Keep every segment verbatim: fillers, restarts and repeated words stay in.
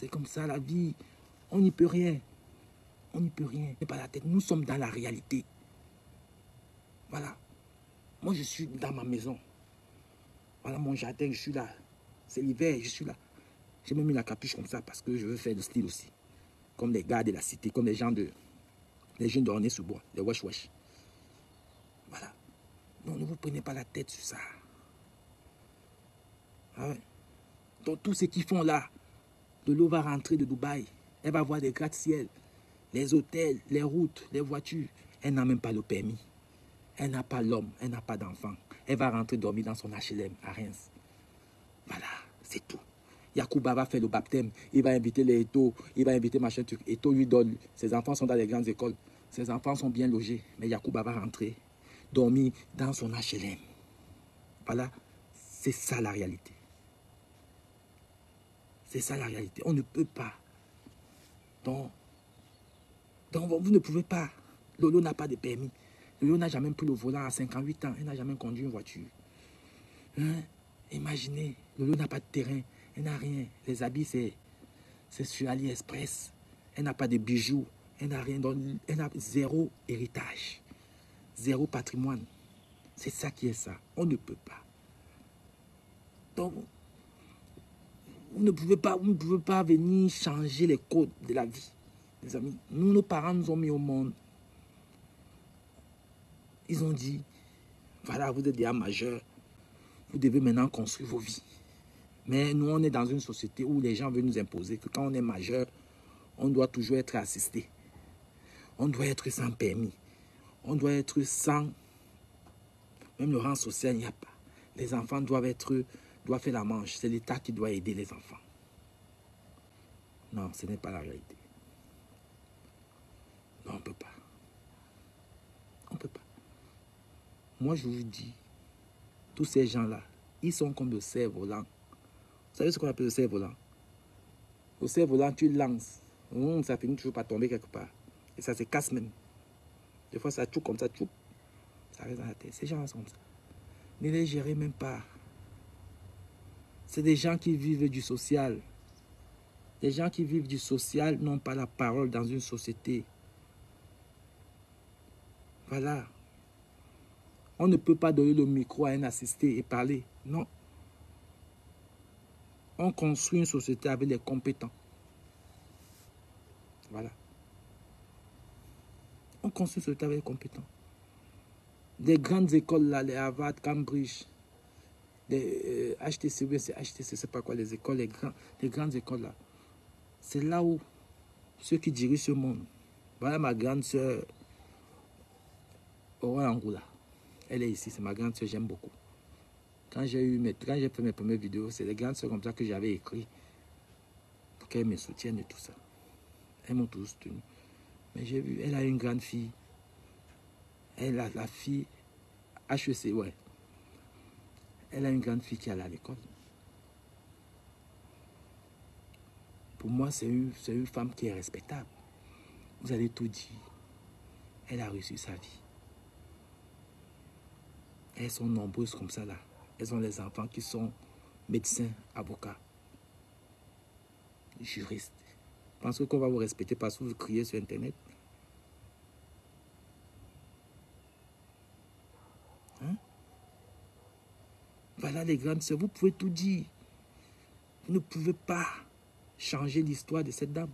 c'est comme ça la vie. On n'y peut rien. On n'y peut rien. C'est pas la tête. Nous sommes dans la réalité. Voilà. Moi, je suis dans ma maison. Voilà mon jardin, je suis là. C'est l'hiver, je suis là. J'ai même mis la capuche comme ça parce que je veux faire le style aussi. Comme les gars de la cité, comme les gens de... Les jeunes de René-sous-Bois, les wesh-wesh. Voilà. Non, ne vous prenez pas la tête sur ça. Ah ouais. Donc, tout ce qu'ils font là, de l'eau va rentrer de Dubaï. Elle va voir des gratte-ciel, les hôtels, les routes, les voitures. Elle n'a même pas le permis. Elle n'a pas l'homme, elle n'a pas d'enfant. Elle va rentrer dormir dans son H L M à Reims. Voilà, c'est tout. Yacouba va faire le baptême, il va inviter les Eto, il va inviter machin truc. Eto lui donne, ses enfants sont dans les grandes écoles, ses enfants sont bien logés, mais Yacouba va rentrer, dormir dans son H L M. Voilà, c'est ça la réalité. C'est ça la réalité. On ne peut pas. Donc, donc vous ne pouvez pas. Lolo n'a pas de permis. Lolo n'a jamais pris le volant à cinquante-huit ans. Elle n'a jamais conduit une voiture. Hein? Imaginez, Lolo n'a pas de terrain. Elle n'a rien. Les habits, c'est sur AliExpress. Elle n'a pas de bijoux. Elle n'a rien. Donc, elle a zéro héritage. Zéro patrimoine. C'est ça qui est ça. On ne peut pas. Donc, vous ne pouvez pas, vous ne pouvez pas venir changer les codes de la vie. Les amis, nous, nos parents nous ont mis au monde. Ils ont dit, voilà, vous êtes déjà majeur. Vous devez maintenant construire vos vies. Mais nous, on est dans une société où les gens veulent nous imposer que quand on est majeur, on doit toujours être assisté. On doit être sans permis. On doit être sans... Même le rang social, il n'y a pas. Les enfants doivent être... doivent faire la manche. C'est l'État qui doit aider les enfants. Non, ce n'est pas la réalité. Non, on ne peut pas. On ne peut pas. Moi, je vous dis, tous ces gens-là, ils sont comme le cerf-volant. Vous savez ce qu'on appelle le cerf-volant? Le cerf-volant, tu lances. Hum, ça finit toujours par tomber quelque part. Et ça se casse même. Des fois, ça tchouk comme ça, tchouk. Ça reste dans la tête. Ces gens-là sont comme ça. Ne les gérez même pas. C'est des gens qui vivent du social. Les gens qui vivent du social n'ont pas la parole dans une société. Voilà. On ne peut pas donner le micro à un assisté et parler. Non. On construit une société avec les compétents. Voilà. On construit une société avec les compétents. Des grandes écoles là, les Harvard, Cambridge, les euh, H T C, c'est H T C, c'est pas quoi, les écoles, les, grands, les grandes écoles là. C'est là où ceux qui dirigent ce monde. Voilà ma grande soeur, Aurore Angoula. Elle est ici, c'est ma grande soeur, j'aime beaucoup. Quand j'ai eu mes, quand j'ai fait mes premières vidéos, c'est les grandes soeurs comme ça que j'avais écrit pour qu'elles me soutiennent et tout ça. Elles m'ont tous soutenu. Mais j'ai vu, elle a une grande fille. Elle a la fille H E C, ouais. Elle a une grande fille qui est allée à l'école. Pour moi, c'est une, c'est une femme qui est respectable. Vous avez tout dit. Elle a réussi sa vie. Elles sont nombreuses comme ça là. Elles ont les enfants qui sont médecins, avocats, juristes. Pensez qu'on va vous respecter parce que vous criez sur Internet. Hein? Voilà les grandes sœurs, vous pouvez tout dire. Vous ne pouvez pas changer l'histoire de cette dame.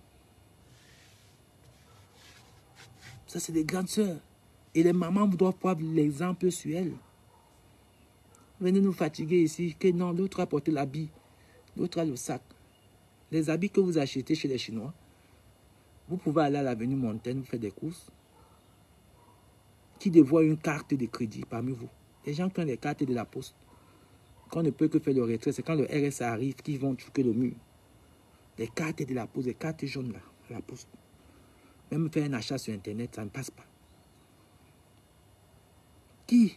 Ça, c'est des grandes sœurs. Et les mamans doivent prendre l'exemple sur elles. Venez nous fatiguer ici, que non, l'autre a porté l'habit, l'autre a le sac. Les habits que vous achetez chez les Chinois, vous pouvez aller à l'avenue Montaigne, vous faire des courses. Qui dévoie une carte de crédit parmi vous? Les gens qui ont les cartes de la poste. Quand on ne peut que faire le retrait, c'est quand le R S A arrive qu'ils vont choquer le mur. Les cartes de la poste, les cartes jaunes là, la poste. Même faire un achat sur Internet, ça ne passe pas. Qui?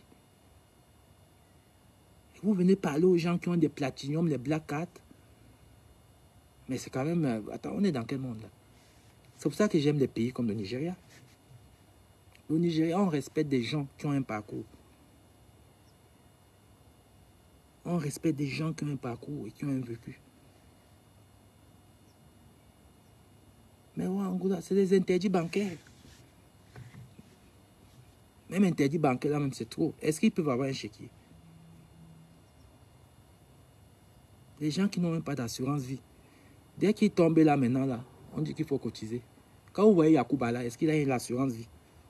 Vous venez parler aux gens qui ont des platinium, les black cards. Mais c'est quand même... Euh, attends, on est dans quel monde là? C'est pour ça que j'aime les pays comme le Nigeria. Le Nigeria, on respecte des gens qui ont un parcours. On respecte des gens qui ont un parcours et qui ont un vécu. Mais ouais, Angola, c'est des interdits bancaires. Même interdit bancaire, là même, c'est trop. Est-ce qu'ils peuvent avoir un chéquier? Les gens qui n'ont même pas d'assurance vie. Dès qu'ils tombent là maintenant, là, on dit qu'il faut cotiser. Quand vous voyez Yacouba là, est-ce qu'il a une assurance vie?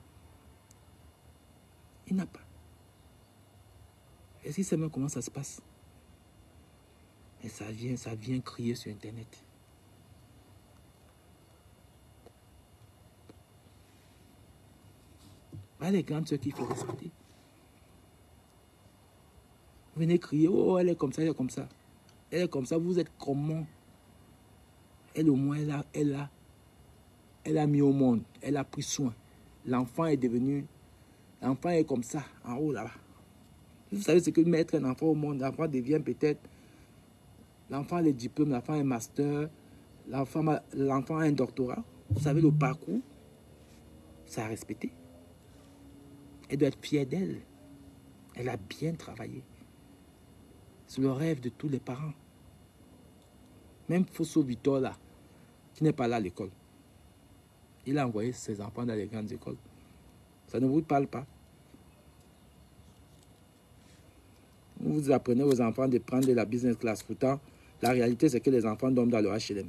Il n'a pas. Est-ce qu'il sait même comment ça se passe? Et ça vient, ça vient crier sur Internet. Pas les grandes soeurs qu'il faut respecter. Vous venez crier, oh, elle est comme ça, elle est comme ça. Elle est comme ça, vous êtes comment? Elle au moins, elle a, elle a, elle a mis au monde, elle a pris soin. L'enfant est devenu, l'enfant est comme ça, en haut là-bas. Vous savez ce que mettre un enfant au monde, l'enfant devient peut-être, l'enfant a les diplômes, l'enfant a un master, l'enfant a, l'enfant a un doctorat. Vous savez le parcours, ça a respecté. Elle doit être fière d'elle. Elle a bien travaillé. C'est le rêve de tous les parents. Même Fosso Victor là, qui n'est pas là à l'école. Il a envoyé ses enfants dans les grandes écoles. Ça ne vous parle pas. Vous apprenez aux enfants de prendre de la business class. Pourtant, la réalité, c'est que les enfants dorment dans le H L M.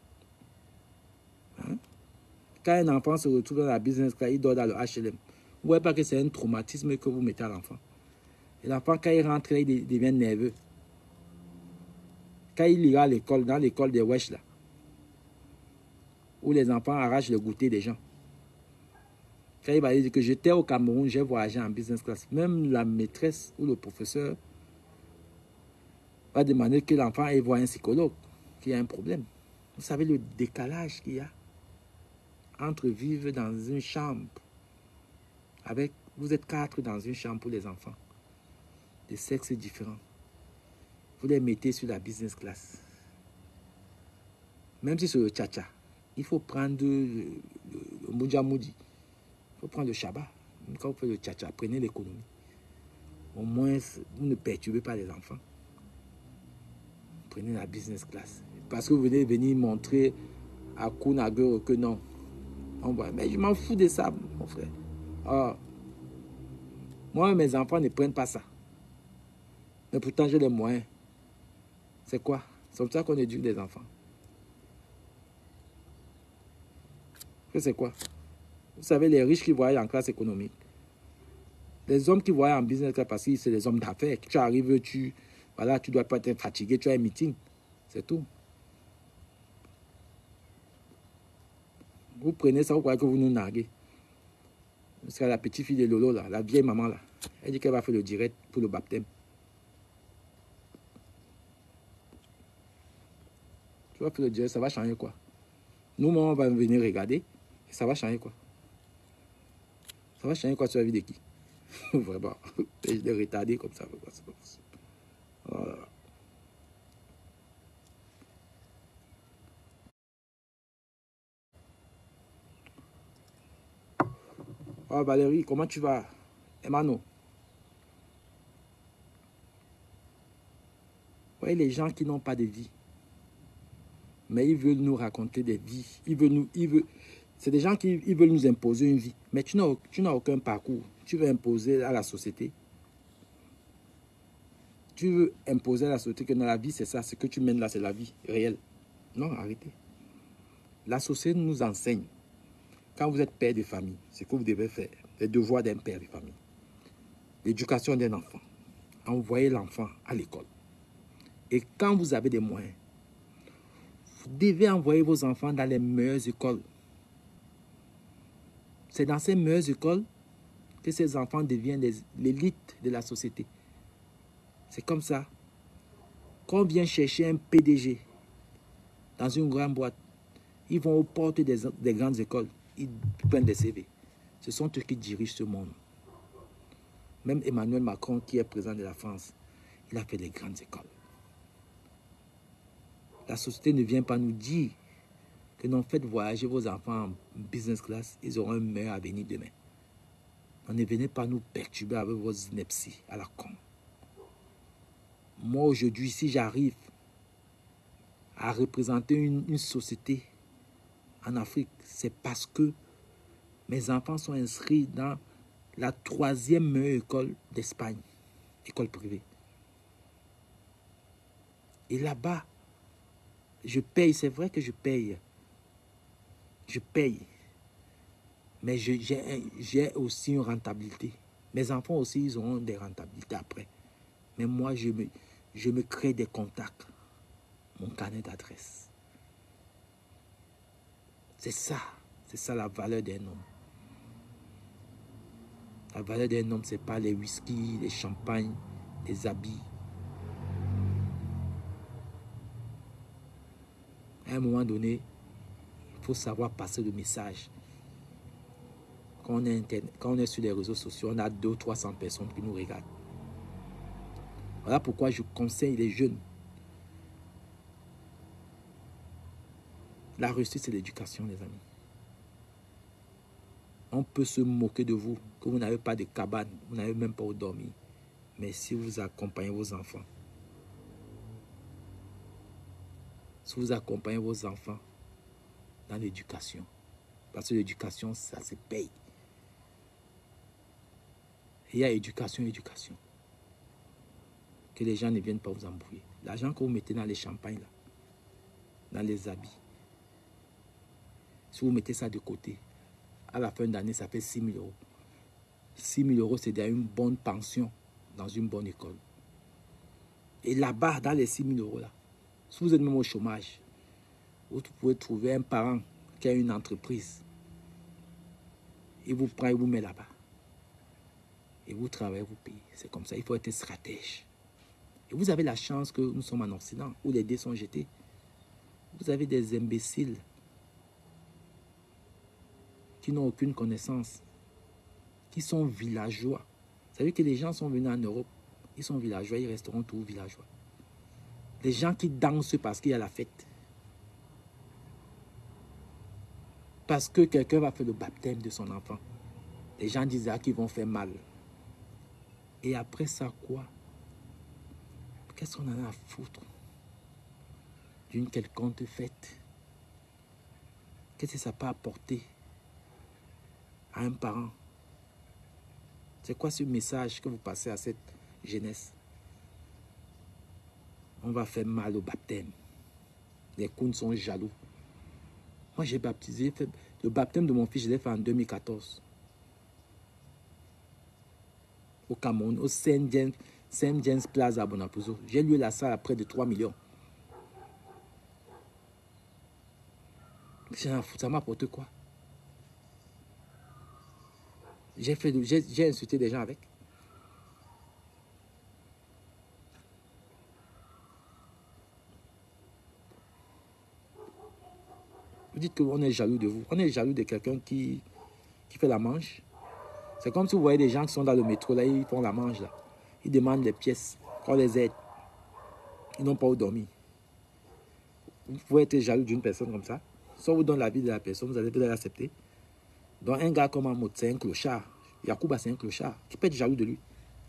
Hein? Quand un enfant se retrouve dans la business class, il dort dans le H L M. Vous ne voyez pas que c'est un traumatisme que vous mettez à l'enfant. Et l'enfant, quand il rentre, il devient nerveux. Quand il ira à l'école, dans l'école des Wesh, là, où les enfants arrachent le goûter des gens. Quand il va dire que j'étais au Cameroun, j'ai voyagé en business class. Même la maîtresse ou le professeur va demander que l'enfant aille voir un psychologue, qu'il y a un problème. Vous savez le décalage qu'il y a entre vivre dans une chambre avec, vous êtes quatre dans une chambre pour les enfants, de sexes différents. Vous les mettez sur la business class. Même si c'est le tcha-tcha, il faut prendre le, le, le moudjamoudi. Il faut prendre le Shabbat. Quand vous faites le tcha-tcha, prenez l'économie. Au moins, vous ne perturbez pas les enfants. Prenez la business class. Parce que vous venez venir montrer à Kounagueur que non. On voit. Mais je m'en fous de ça, mon frère. Oh. Moi, mes enfants ne prennent pas ça. Mais pourtant, j'ai les moyens. C'est quoi? C'est comme ça qu'on éduque des enfants. C'est quoi? Vous savez, les riches qui voyagent en classe économique. Les hommes qui voyagent en business class parce que c'est des hommes d'affaires. Tu arrives, tu voilà, tu dois pas être fatigué, tu as un meeting. C'est tout. Vous prenez ça, vous croyez que vous nous narguez. Parce que la petite fille de Lolo, là, la vieille maman, là, elle dit qu'elle va faire le direct pour le baptême. Tu vas faire le direct, ça va changer quoi? Nous, on va venir regarder, et ça va changer quoi? Ça va changer quoi sur la vie de qui? Vraiment. Je l'ai retardé comme ça. C'est pas possible. Voilà. Oh Valérie, comment tu vas? Emmanuel. Vous voyez les gens qui n'ont pas de vie. Mais ils veulent nous raconter des vies. Ils veulent nous, ils veulent, c'est des gens qui ils veulent nous imposer une vie. Mais tu n'as, tu n'as aucun parcours. Tu veux imposer à la société. Tu veux imposer à la société que dans la vie, c'est ça. Ce que tu mènes là, c'est la vie réelle. Non, arrêtez. La société nous enseigne. Quand vous êtes père de famille, ce que vous devez faire, les devoirs d'un père de famille. L'éducation d'un enfant. Envoyez l'enfant à l'école. Et quand vous avez des moyens, vous devez envoyer vos enfants dans les meilleures écoles. C'est dans ces meilleures écoles que ces enfants deviennent l'élite de la société. C'est comme ça. Quand on vient chercher un P D G dans une grande boîte, ils vont aux portes des, des grandes écoles. Ils prennent des C V. Ce sont eux qui dirigent ce monde. Même Emmanuel Macron, qui est président de la France, il a fait des grandes écoles. La société ne vient pas nous dire que non, faites voyager vos enfants en business class, ils auront un meilleur avenir demain. Non, ne venez pas nous perturber avec vos inepties à la con. Moi, aujourd'hui, si j'arrive à représenter une, une société en Afrique, c'est parce que mes enfants sont inscrits dans la troisième meilleure école d'Espagne, école privée. Et là-bas, je paye, c'est vrai que je paye. Je paye. Mais j'ai aussi une rentabilité. Mes enfants aussi, ils auront des rentabilités après. Mais moi, je me, je me crée des contacts. Mon carnet d'adresse. C'est ça. C'est ça la valeur d'un homme. La valeur d'un homme, ce n'est pas les whisky, les champagnes, les habits. À un moment donné, il faut savoir passer le message. Quand on est, internet, quand on est sur les réseaux sociaux, on a deux ou trois cents personnes qui nous regardent. Voilà pourquoi je conseille les jeunes. La réussite, c'est l'éducation, les amis. On peut se moquer de vous, que vous n'avez pas de cabane, vous n'avez même pas où dormir. Mais si vous accompagnez vos enfants, si vous accompagnez vos enfants dans l'éducation, parce que l'éducation, ça se paye. Il y a éducation, éducation. Que les gens ne viennent pas vous embrouiller. L'argent que vous mettez dans les champagnes, là, dans les habits, si vous mettez ça de côté, à la fin d'année, ça fait six mille euros. six mille euros, c'est déjà une bonne pension dans une bonne école. Et là-bas, dans les six mille euros, là, si vous êtes même au chômage, vous pouvez trouver un parent qui a une entreprise. Il vous prend et vous met là-bas. Et vous travaillez, vous payez. C'est comme ça, il faut être stratège. Et vous avez la chance que nous sommes en Occident, où les dés sont jetés. Vous avez des imbéciles qui n'ont aucune connaissance, qui sont villageois. Vous savez que les gens sont venus en Europe, ils sont villageois, ils resteront tous villageois. Les gens qui dansent parce qu'il y a la fête. Parce que quelqu'un va faire le baptême de son enfant. Les gens disent ah, qu'ils vont faire mal. Et après ça, quoi? Qu'est-ce qu'on en a à foutre d'une quelconque fête? Qu'est-ce que ça peut apporter à un parent? C'est quoi ce message que vous passez à cette jeunesse? On va faire mal au baptême. Les clowns sont jaloux. Moi, j'ai baptisé, fait, le baptême de mon fils, je l'ai fait en deux mille quatorze. Au Cameroun, au Saint James, Saint James Plaza à Bonapuzo. J'ai loué la salle à près de trois millions. Ça m'a apporté quoi? J'ai fait, j'ai insulté des gens avec. Vous dites qu'on est jaloux de vous. On est jaloux de quelqu'un qui, qui fait la manche. C'est comme si vous voyez des gens qui sont dans le métro, là, ils font la manche, là. Ils demandent les pièces, qu'on les aide. Ils n'ont pas où dormir. Vous pouvez être jaloux d'une personne comme ça. Soit vous donne la vie de la personne, vous allez peut-être l'accepter. Donc un gars comme Mahmoud, c'est un clochard. Yacouba, c'est un clochard. Qui peut être jaloux de lui?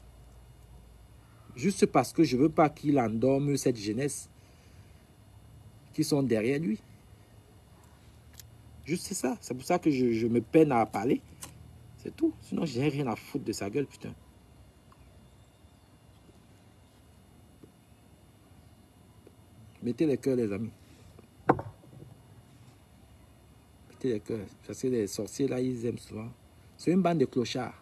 Juste parce que je ne veux pas qu'il endorme cette jeunesse qui sont derrière lui. Juste c'est ça. C'est pour ça que je, je me peine à parler. C'est tout. Sinon, j'ai rien à foutre de sa gueule, putain. Mettez les cœurs, les amis. Mettez les cœurs. Parce que les sorciers, là, ils aiment souvent. C'est une bande de clochards.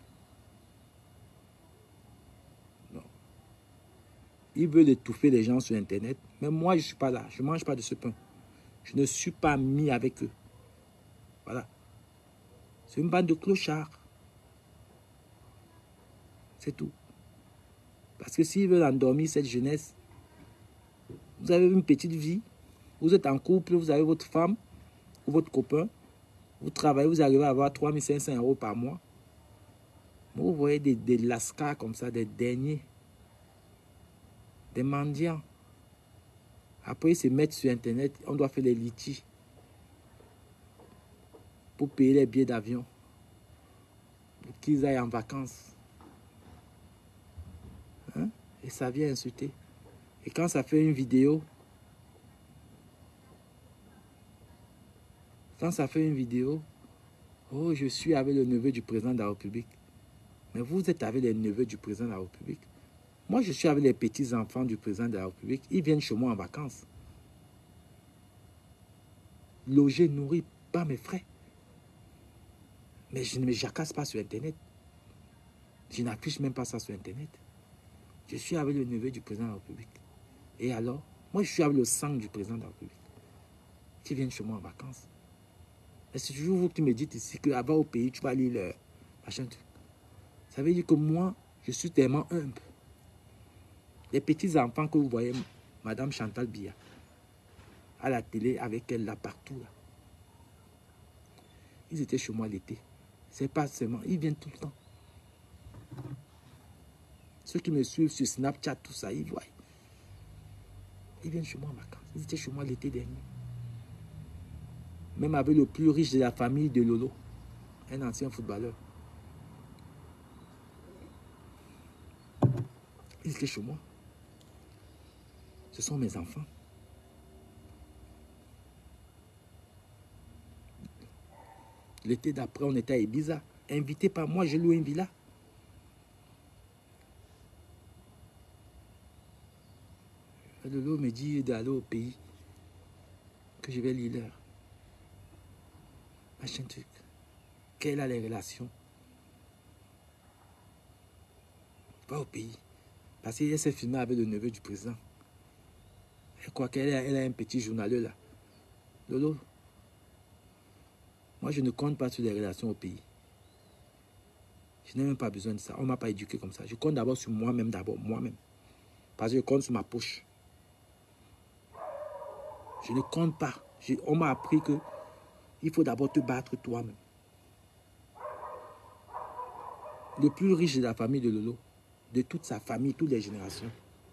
Non. Ils veulent étouffer les gens sur Internet. Mais moi, je ne suis pas là. Je ne mange pas de ce pain. Je ne suis pas mis avec eux. Voilà. C'est une bande de clochards. C'est tout. Parce que s'ils veulent endormir cette jeunesse, vous avez une petite vie, vous êtes en couple, vous avez votre femme ou votre copain, vous travaillez, vous arrivez à avoir trois mille cinq cents euros par mois. Vous voyez des, des lascars comme ça, des derniers, des mendiants. Après, ils se mettent sur Internet, on doit faire les litiges pour payer les billets d'avion, pour qu'ils aillent en vacances. Hein? Et ça vient insulter. Et quand ça fait une vidéo, Quand ça fait une vidéo, oh, je suis avec le neveu du président de la République. Mais vous êtes avec les neveux du président de la République. Moi, je suis avec les petits-enfants du président de la République. Ils viennent chez moi en vacances. Loger, nourrir, pas mes frais. Mais je ne me jacasse pas sur Internet. Je n'affiche même pas ça sur Internet. Je suis avec le neveu du président de la République. Et alors, moi, je suis avec le sang du président de la République. Qui viennent chez moi en vacances. Et c'est toujours vous qui me dites ici que avant au pays, tu vas lire leur machin. Ça veut dire que moi, je suis tellement humble. Les petits-enfants que vous voyez, Madame Chantal Biya, à la télé, avec elle là, partout là. Ils étaient chez moi l'été. C'est pas seulement, ils viennent tout le temps. Ceux qui me suivent sur Snapchat, tout ça, ils voient. Ils viennent chez moi en vacances. Ils étaient chez moi l'été dernier. Même avec le plus riche de la famille de Lolo, un ancien footballeur. Ils étaient chez moi. Ce sont mes enfants. L'été d'après, on était à Ibiza. Invité par moi, j'ai loué une villa. Lolo me dit d'aller au pays, que je vais lire l'heure. Machin truc. Quelle a les relations? Pas au pays. Parce qu'elle s'est filmée avec le neveu du président. Et quoi qu'elle a, elle a un petit journaleux là. Lolo, moi je ne compte pas sur les relations au pays. Je n'ai même pas besoin de ça. On ne m'a pas éduqué comme ça. Je compte d'abord sur moi-même, d'abord, moi-même. Parce que je compte sur ma poche. Je ne compte pas. Je, on m'a appris que il faut d'abord te battre toi-même. Le plus riche de la famille de Lolo, de toute sa famille, toutes les générations,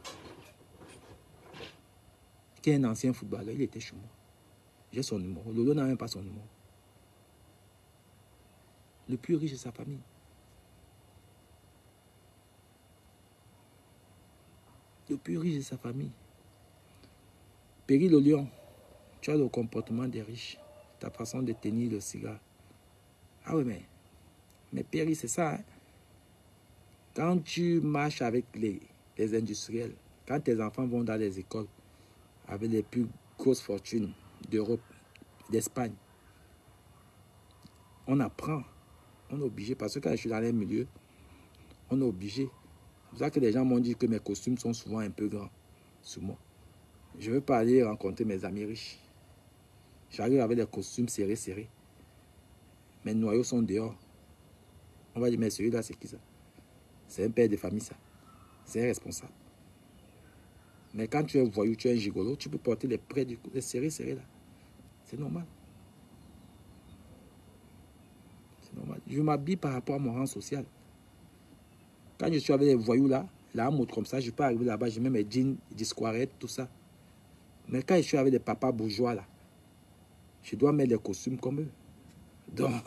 qui est un ancien footballeur, il était chez moi. J'ai son numéro. Lolo n'a même pas son numéro. Le plus riche de sa famille. Le plus riche de sa famille. Péry le lion, tu as le comportement des riches. Ta façon de tenir le cigare. Ah oui, mais, mais Péry, c'est ça. Hein? Quand tu marches avec les, les industriels, quand tes enfants vont dans les écoles, avec les plus grosses fortunes d'Europe, d'Espagne, on apprend. On est obligé, parce que quand je suis dans les milieux, on est obligé. C'est pour ça que les gens m'ont dit que mes costumes sont souvent un peu grands sur moi. Je ne veux pas aller rencontrer mes amis riches. J'arrive avec des costumes serrés, serrés. Mes noyaux sont dehors. On va dire, mais celui-là, c'est qui ça? C'est un père de famille, ça. C'est un responsable. Mais quand tu es un voyou, tu es un gigolo, tu peux porter les prêts du les serrés, serrés, là. C'est normal. C'est normal. Je m'habille par rapport à mon rang social. Quand je suis avec les voyous, là, la mode comme ça, je peux arriver là-bas, je mets mes jeans, des squarettes, tout ça. Mais quand je suis avec des papas bourgeois, là, je dois mettre les costumes comme eux. Donc, vous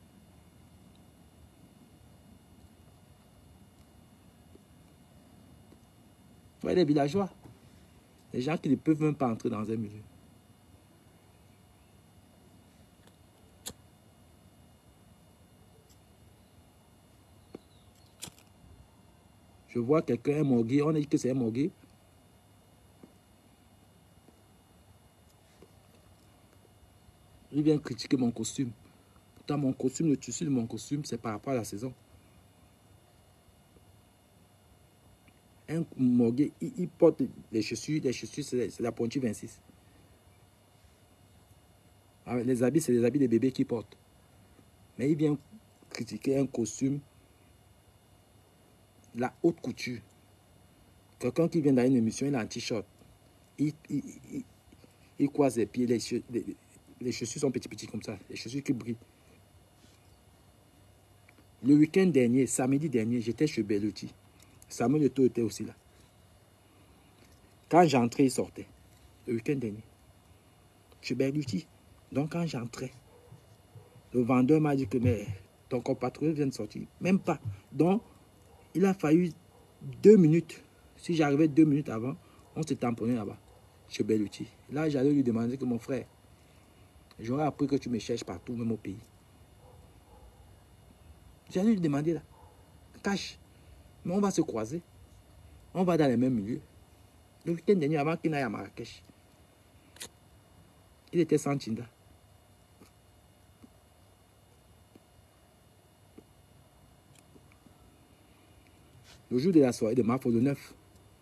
voyez les villageois, les gens qui ne peuvent même pas entrer dans un milieu. Je vois quelqu'un, un morgué, on a dit que c'est un morgué. Il vient critiquer mon costume. Pourtant, mon costume, le tissu de mon costume, c'est par rapport à la saison. Un morgué, il, il porte les chaussures, les chaussures, c'est la pointure vingt-six. Alors, les habits, c'est les habits des bébés qui portent. Mais il vient critiquer un costume, la haute couture. Quelqu'un qui vient dans une émission, il a un t-shirt. Il, il, il, il croise les pieds, les, les, les chaussures sont petits, petits comme ça, les chaussures qui brillent. Le week-end dernier, samedi dernier, j'étais chez Belluti. Samuel Eto'o était aussi là. Quand j'entrais, il sortait. Le week-end dernier. Chez Belluti. Donc quand j'entrais, le vendeur m'a dit que mais, ton compatriote vient de sortir. Même pas. Donc, il a fallu deux minutes. Si j'arrivais deux minutes avant, on s'est tamponné là-bas, chez Belluti. Là, j'allais lui demander que mon frère, J'aurais appris que tu me cherches partout, même au pays. J'allais lui demander là. Cache. Mais on va se croiser. On va dans les mêmes milieux. Le week-end dernier, avant qu'il n'aille à Marrakech, il était sans Tinda. Le jour de la soirée de Mafo, le neuf,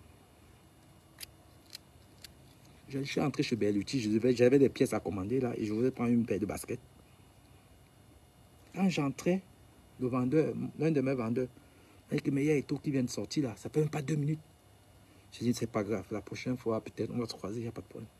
je suis entré chez Berluti, j'avais des pièces à commander là et je voulais prendre une paire de baskets. Quand j'entrais, le vendeur, l'un de mes vendeurs, avec le meilleur étau qui vient de sortir là, ça fait même pas deux minutes. Je dis, c'est pas grave, la prochaine fois, peut-être, on va se croiser, il n'y a pas de problème.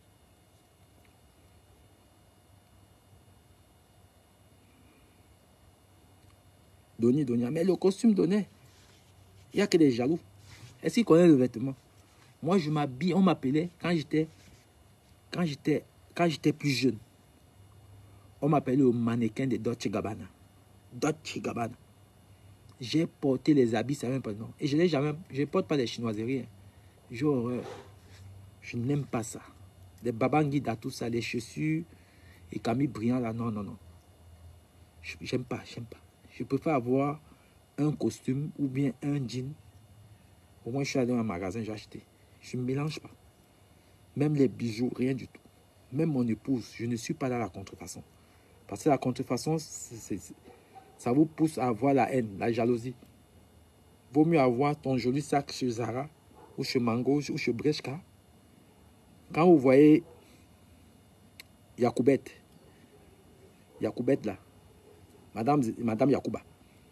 Donné, donné, mais le costume donné, il n'y a que des jaloux. Est-ce qu'il connaît le vêtement? Moi, je m'habille, on m'appelait, quand j'étais, quand j'étais, quand j'étais plus jeune, on m'appelait le mannequin de Dolce Gabbana. Dolce Gabbana. J'ai porté les habits, ça même pas non. Et je n'ai jamais, je ne porte pas des chinoiseries. Hein. J'ai horreur. Je n'aime pas ça. Les babanguidas, tout ça, les chaussures et Camille Briand, là, non, non, non. J'aime pas, j'aime pas. Je préfère avoir un costume ou bien un jean. Au moins, je suis allé dans un magasin, j'ai acheté. Je ne mélange pas. Même les bijoux, rien du tout. Même mon épouse, je ne suis pas dans la contrefaçon. Parce que la contrefaçon, c'est, c'est, ça vous pousse à avoir la haine, la jalousie. Vaut mieux avoir ton joli sac chez Zara, ou chez Mango, ou chez Brechka. Quand vous voyez Yacoubette, Yacoubette là, Madame, Madame Yacouba,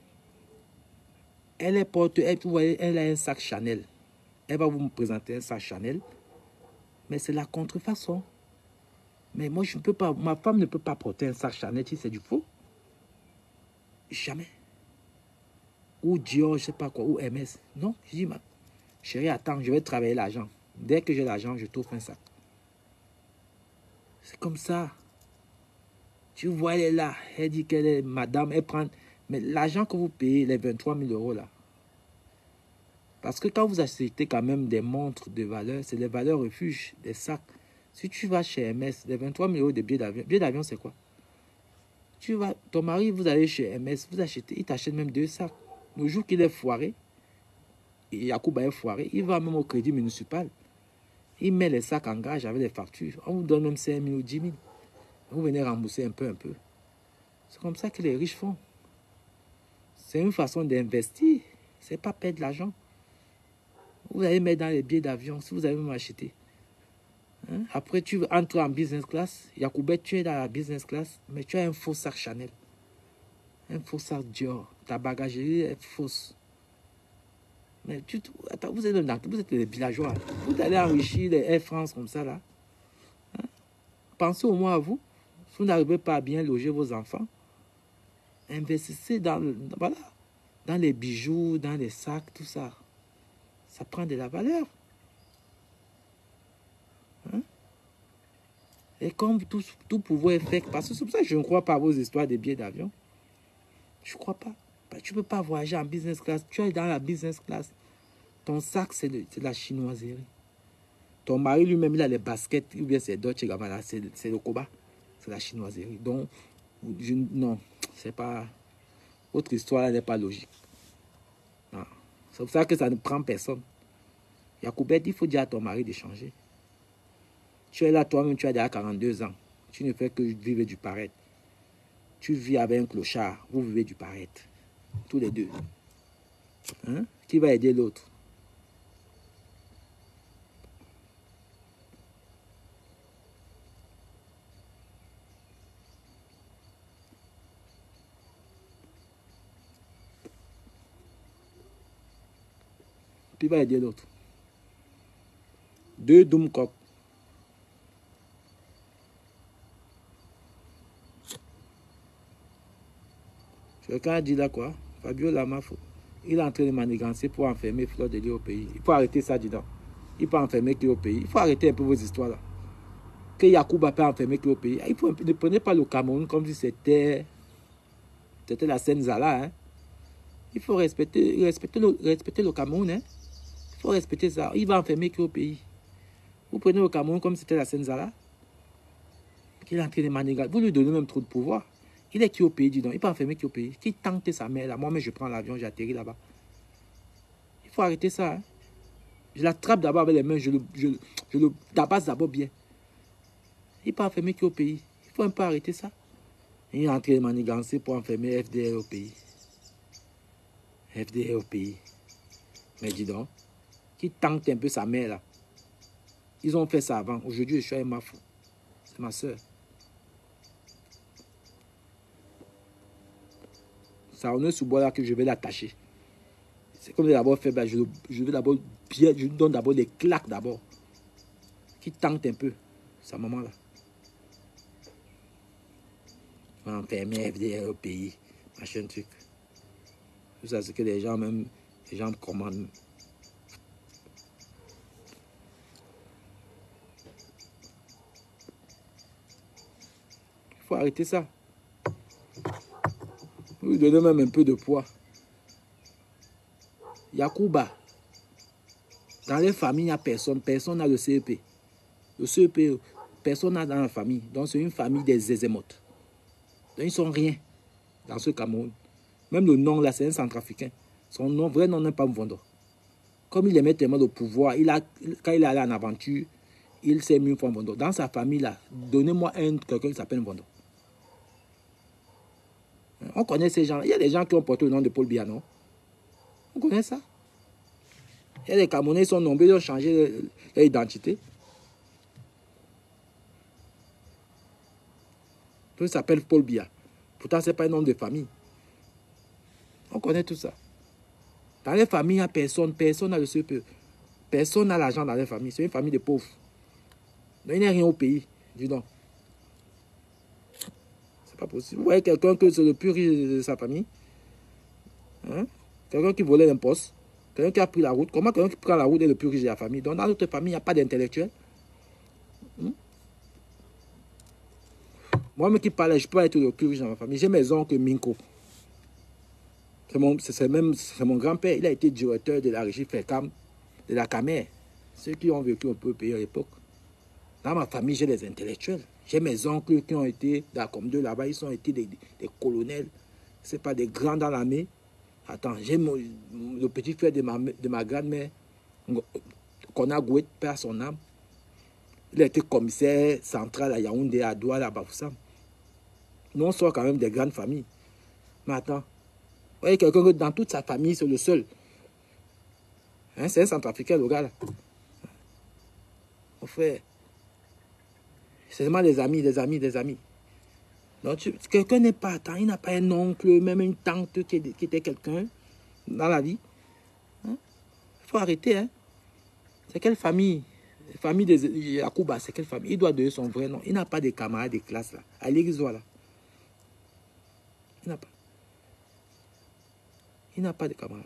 elle est porte, elle, vous voyez, elle a un sac Chanel. Elle va vous me présenter un sac Chanel, mais c'est la contrefaçon. Mais moi, je ne peux pas, ma femme ne peut pas porter un sac Chanel si c'est du faux. Jamais. Ou Dior, je ne sais pas quoi, ou M S. Non, je dis, ma chérie, attends, je vais travailler l'argent. Dès que j'ai l'argent, je t'offre un sac. C'est comme ça. Tu vois, elle est là. Elle dit qu'elle est madame, elle prend. Mais l'argent que vous payez, les vingt-trois mille euros là. Parce que quand vous achetez quand même des montres de valeur, c'est les valeurs refuges, des sacs. Si tu vas chez M S, les vingt-trois mille euros de billets d'avion, billets d'avion c'est quoi? Tu vas, ton mari, vous allez chez M S, vous achetez, il t'achète même deux sacs. Le jour qu'il est foiré, et Yacouba est foiré, il va même au crédit municipal. Il met les sacs en gage avec les factures. On vous donne même cinq mille ou dix mille. Vous venez rembourser un peu, un peu. C'est comme ça que les riches font. C'est une façon d'investir. C'est pas perdre de l'argent. Vous allez mettre dans les billets d'avion, si vous avez même acheté. Hein? Après, tu entres en business class. Yacoubet, tu es dans la business class, mais tu as un faux sac Chanel. Un faux sac Dior. Ta bagagerie est fausse. Mais tu, attends, vous êtes, dans, vous êtes les villageois. Vous allez enrichir les Air France comme ça, là. Hein? Pensez au moins à vous. Si vous n'arrivez pas à bien loger vos enfants, investissez dans, voilà, dans les bijoux, dans les sacs, tout ça. Ça prend de la valeur. Hein? Et comme tout, tout pouvoir est fait, parce que c'est pour ça que je ne crois pas à vos histoires de billets d'avion. Je ne crois pas. Tu ne peux pas voyager en business class. Tu es dans la business class. Ton sac, c'est la chinoiserie. Ton mari lui-même, il a les baskets, ou bien c'est Dolce Gabbana, c'est le Koba. C'est la chinoiserie. Donc, je, non, c'est pas... Votre histoire n'est pas logique. C'est pour ça que ça ne prend personne. Yacoubet, il faut dire à ton mari de changer. Tu es là, toi-même, tu as déjà quarante-deux ans. Tu ne fais que vivre du paraître. Tu vis avec un clochard, vous vivez du paraître. Tous les deux. Hein? Qui va aider l'autre? Qui va aider l'autre? Deux Doomcock. Quelqu'un a dit là quoi? Fabio Lamafo. Il est en train de manigancer pour enfermer Fleur de Lys au pays. Il faut arrêter ça, dis donc. Il peut enfermer qui au pays. Il faut arrêter un peu vos histoires là. Que Yacouba peut enfermer qui au pays. Il faut, ne prenez pas le Cameroun comme si c'était c'était la Seine-Zala. Hein. Il faut respecter, respecter, le, respecter le Cameroun. Hein. Il faut respecter ça. Il va enfermer qui au pays. Vous prenez le Cameroun comme si c'était la Seine-Zala. qu'il est en train de manigaler. Vous lui donnez même trop de pouvoir. Il est qui au pays, dis donc. Il peut enfermer qui au pays. Qui tente sa mère là. Moi-même, je prends l'avion, j'atterris là-bas. Il faut arrêter ça. Hein. Je l'attrape d'abord avec les mains, je le, je, je le tabasse d'abord bien. Il peut enfermer qui au pays. Il faut un peu arrêter ça. Il est en train de manigancer pour enfermer F D R au pays. F D R au pays. Mais dis donc, qui tente un peu sa mère là. Ils ont fait ça avant. Aujourd'hui, je suis avec ma fou. C'est ma soeur. Ça en est sous bois là que je vais l'attacher. C'est comme d'abord fait, ben, je, je vais d'abord bien, je lui donne d'abord des claques d'abord. Qui tente un peu sa maman là. Enfermer F D R au pays. Machin truc. Tout ça, c'est que les gens même, les gens commandent. Il faut arrêter ça. Vous lui donnez même un peu de poids. Yacouba. Dans les familles, il n'y a personne. Personne n'a le C E P. Le C E P, personne n'a dans la famille. Donc, c'est une famille des zézémotes. Donc, ils ne sont rien dans ce Cameroun. Même le nom, là, c'est un centrafricain. Son nom, vrai nom n'est pas Mvondo. Comme il aimait tellement le pouvoir, il a, quand il est allé en aventure, il s'est mis pour Mvondo. Dans sa famille, là, donnez-moi un quelqu'un qui s'appelle Mvondo. On connaît ces gens. Il y a des gens qui ont porté le nom de Paul Biya, non? On connaît ça. Il y a des Camerounais qui sont nombreux, ils ont changé leur identité. Tout s'appelle Paul Biya. Pourtant, ce n'est pas un nom de famille. On connaît tout ça. Dans les familles, il n'y a personne. Personne n'a le C E P. Personne n'a l'argent dans les familles. C'est une famille de pauvres. Donc, il n'y a rien au pays. Dis donc. C'est pas possible. Vous voyez quelqu'un que c'est le plus riche de sa famille. Hein? Quelqu'un qui volait l'imposte. Quelqu'un qui a pris la route. Comment quelqu'un qui prend la route est le plus riche de la famille? Donc, dans notre famille, il n'y a pas d'intellectuel. Hein? Moi-même qui parle, je peux être le plus riche dans ma famille. J'ai mes oncles Minko. C'est mon, même mon grand-père. Il a été directeur de la régie Fercam, de la Camer. Ceux qui ont vécu un peu au pays à l'époque. Dans ma famille, j'ai des intellectuels. J'ai mes oncles qui ont été dans la Com deux là-bas. Ils ont été des, des colonels. Ce n'est pas des grands dans l'armée. Attends, j'ai le petit frère de ma, de ma grand-mère, Kona Gouet, père son âme. Il a été commissaire central à Yaoundé, à Douala, à Bafoussam. Nous, on sort quand même des grandes familles. Mais attends, vous voyez quelqu'un que dans toute sa famille, c'est le seul. Hein, c'est un centrafricain, le gars là. Mon frère, c'est seulement des amis, des amis, des amis. Donc, quelqu'un n'est pas attends, il n'a pas un oncle, même une tante qui, qui était quelqu'un dans la vie. Il hein? faut arrêter. Hein? C'est quelle famille? Famille de Yacouba, c'est quelle famille? Il doit donner son vrai nom. Il n'a pas de camarades de classe là. À l'église, là. Il n'a pas. Il n'a pas de camarades.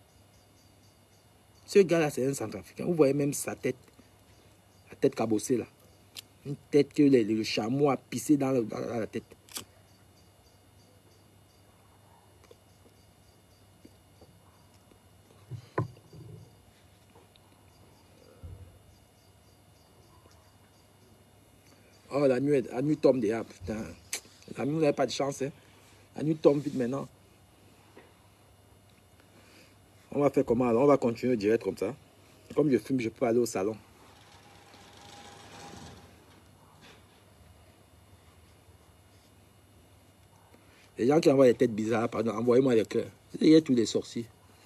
Ce gars-là, c'est un centrafricain. Vous voyez même sa tête. La tête cabossée là. Une tête que le, le chameau a pissé dans, le, dans la tête. Oh, la nuit, la nuit tombe déjà, putain. La nuit, vous n'avez pas de chance. Hein. La nuit tombe vite maintenant. On va faire comment alors? On va continuer direct comme ça. Comme je fume, je peux aller au salon. Les gens qui envoient des têtes bizarres, pardon, envoyez-moi les cœurs. Il y a tous les sorciers.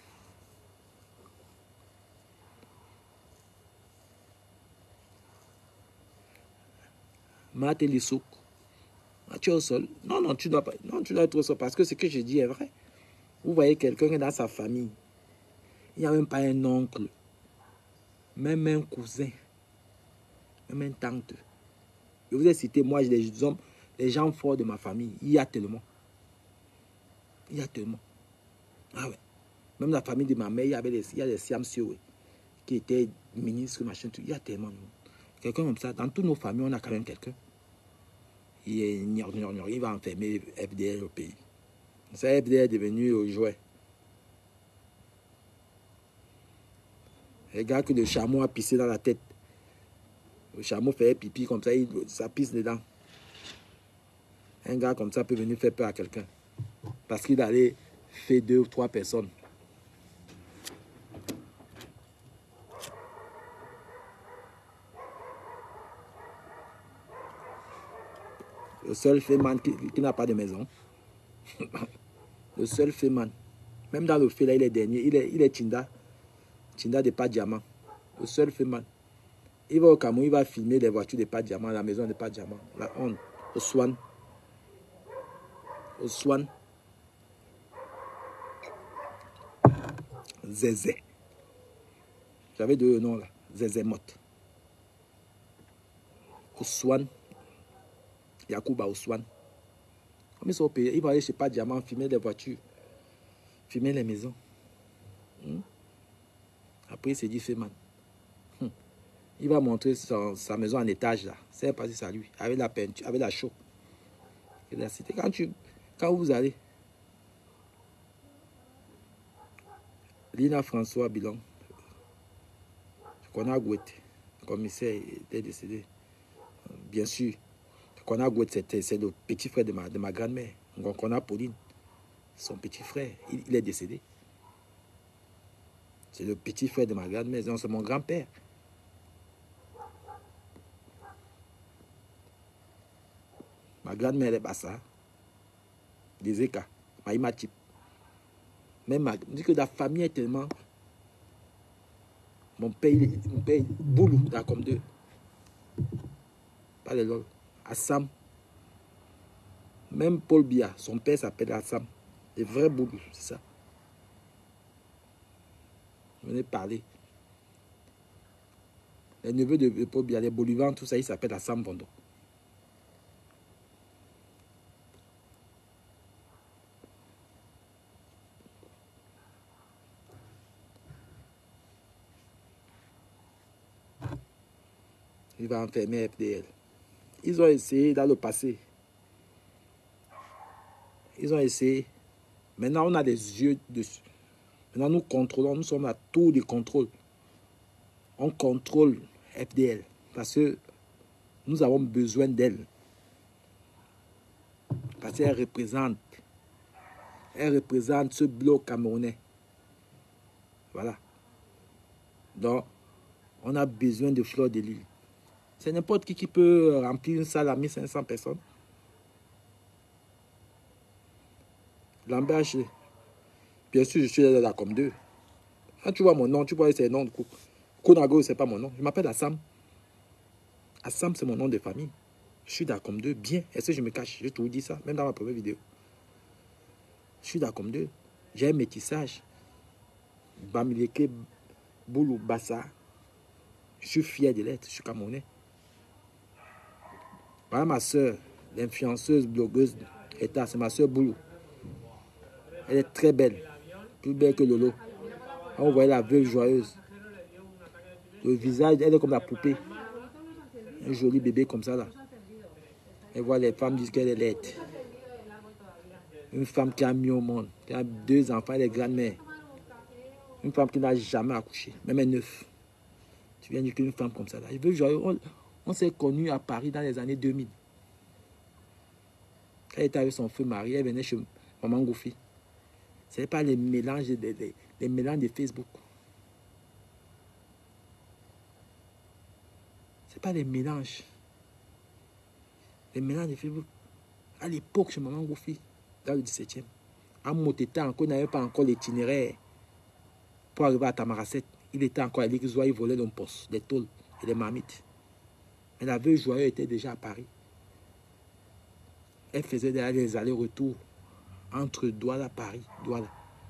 Mate Lissouk. Ah, tu es au sol. Non, non, tu dois pas. Non, tu dois être au sol parce que ce que je dis est vrai. Vous voyez quelqu'un dans sa famille. Il n'y a même pas un oncle. Même un cousin. Même une tante. Je vous ai cité, moi, les hommes, les gens forts de ma famille. Il y a tellement. Il y a tellement. Ah ouais. Même la famille de ma mère, il y avait des, il y a des Siam Sioé qui étaient ministres, machin, tout. Il y a tellement. Quelqu'un comme ça. Dans toutes nos familles, on a quand même quelqu'un. Il, est, il va enfermer F D R au pays. Ça, F D R est devenu au jouet. Regarde que le chameau a pissé dans la tête. Le chameau fait pipi comme ça, il, ça pisse dedans. Un gars comme ça peut venir faire peur à quelqu'un. Parce qu'il allait faire deux ou trois personnes. Le seul féman qui, qui n'a pas de maison. Le seul féman. Même dans le fait là, il est dernier. Il est, il est Tinda. Tinda de pas diamant. Le seul féman. Il va au Cameroun, il va filmer les voitures de pas diamant, la maison de pas diamant. La honte. Au Swan. Au Swan. Zézé. J'avais deux noms là. Zézé Mot. Au Swan. Yacouba au Swan. Comme ils sont au pays, il va aller chez pas diamant, filmer les voitures. Filmer les maisons. Hmm? Après, il s'est dit, Féman. Hmm. Il va montrer son, sa maison en étage là. C'est passé ça lui. Avec la peinture, avec la chaux. Et la cité. Quand, tu, quand vous allez, Lina François Bilon, je connais Agouette. Le commissaire était décédé. Bien sûr. Je connais Agouette, c'est le petit frère de ma, de ma grand-mère. On connaît Pauline. Son petit frère, il, il est décédé. C'est le petit frère de ma grand-mère. C'est mon grand-père. Ma grand-mère est Bassa. Des Eka. Maïma type. Même ma, je dis que la famille est tellement. Mon père, mon père, Boulou, là, comme deux. Pas les lol. Assam. Même Paul Biya, son père s'appelle Assam. Les vrais Boulou, c'est ça. Venez parler. Les neveux de, de Paul Biya, les Bolivans, tout ça, ils s'appellent Assam Bondo. Il va enfermer F D L. Ils ont essayé dans le passé. Ils ont essayé. Maintenant, on a des yeux dessus. Maintenant, nous contrôlons. Nous sommes à tout de contrôle. On contrôle F D L. Parce que nous avons besoin d'elle. Parce qu'elle représente. Elle représente ce bloc camerounais. Voilà. Donc, on a besoin de Fleur de Lille. C'est n'importe qui qui peut remplir une salle à mille cinq cents personnes. Lambert, bien sûr, je suis là comme deux. Quand tu vois mon nom, tu vois c'est le nom de Konago, c'est pas mon nom. Je m'appelle Assam. Assam, c'est mon nom de famille. Je suis d'accord comme deux, bien. Est-ce que je me cache? Je te dis ça, même dans ma première vidéo. Je suis d'accord comme deux. J'ai un métissage. Bamileke, Boulou, Bassa. Je suis fier de l'être, je suis camerounais. Voilà ma soeur, l'influenceuse, blogueuse, c'est ma soeur Boulou. Elle est très belle, plus belle que Lolo. On voit la veuve joyeuse. Le visage, elle est comme la poupée. Un joli bébé comme ça là. Et voilà, les femmes disent qu'elle est laide. Une femme qui a mis au monde, qui a deux enfants, elle est grand-mère. Une femme qui n'a jamais accouché, même un neuf. Tu viens dire qu'une femme comme ça là. Je veux joyeux. On, on s'est connus à Paris dans les années deux mille. Quand elle était avec son feu mari, elle venait chez Maman Goufi. Ce n'est pas les mélanges, les, les, les mélanges de Facebook. Ce n'est pas les mélanges. Les mélanges de Facebook. À l'époque, chez Maman Goufi, dans le dix-septième, à Moteta, encore, il n'avait pas encore l'itinéraire pour arriver à Tamaracet. Il était encore à l'Ixois, il volait d'un poste, des tôles et des marmites. Mais la veuve joyeuse était déjà à Paris. Elle faisait des allers-retours entre Douala et Paris. Douala.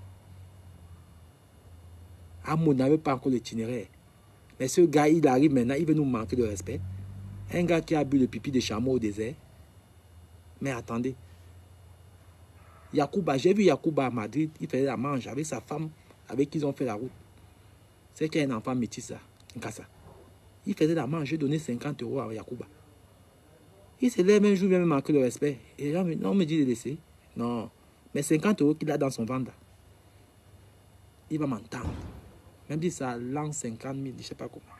Amo n'avait pas encore l'itinéraire. Mais ce gars, il arrive maintenant, il veut nous manquer de respect. Un gars qui a bu le pipi de chameau au désert. Mais attendez. Yacouba, j'ai vu Yacouba à Madrid, il faisait la manche avec sa femme, avec qui ils ont fait la route. C'est qu'il y a un enfant métis là, Nkassa. Il faisait la manche, j'ai donné cinquante euros à Yacouba. Il se lève un jour, il vient me manquer de respect. Et là, on me dit de laisser. Non. Mais cinquante euros qu'il a dans son ventre, il va m'entendre. Même si ça lance cinquante mille, je ne sais pas comment.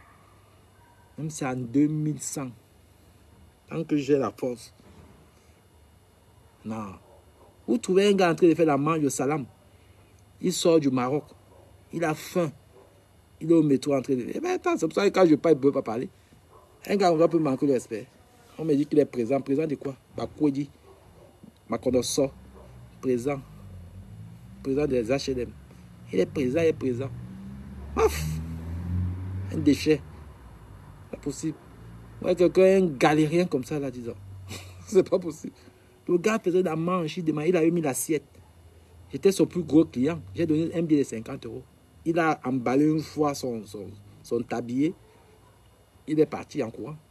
Même si c'est en deux mille cent. Tant que j'ai la force. Non. Vous trouvez un gars en train de faire la manche de salam. Il sort du Maroc. Il a faim. Il est au métro en train de... Eh bien, attends, c'est pour ça que quand je parle, il ne peut pas parler. Un gars, on va peut manquer de respect. On me dit qu'il est présent. Présent de quoi? Bah, quoi dit? Ma sort. Présent. Présent des H L M. Il est présent, il est présent. Paf! Un déchet. Pas possible. Ouais, quelqu'un, un galérien comme ça, là, disons. C'est pas possible. Le gars faisait la manche, il, il avait mis l'assiette. J'étais son plus gros client. J'ai donné un billet de cinquante euros. Il a emballé une fois son, son, son tablier. Il est parti en courant.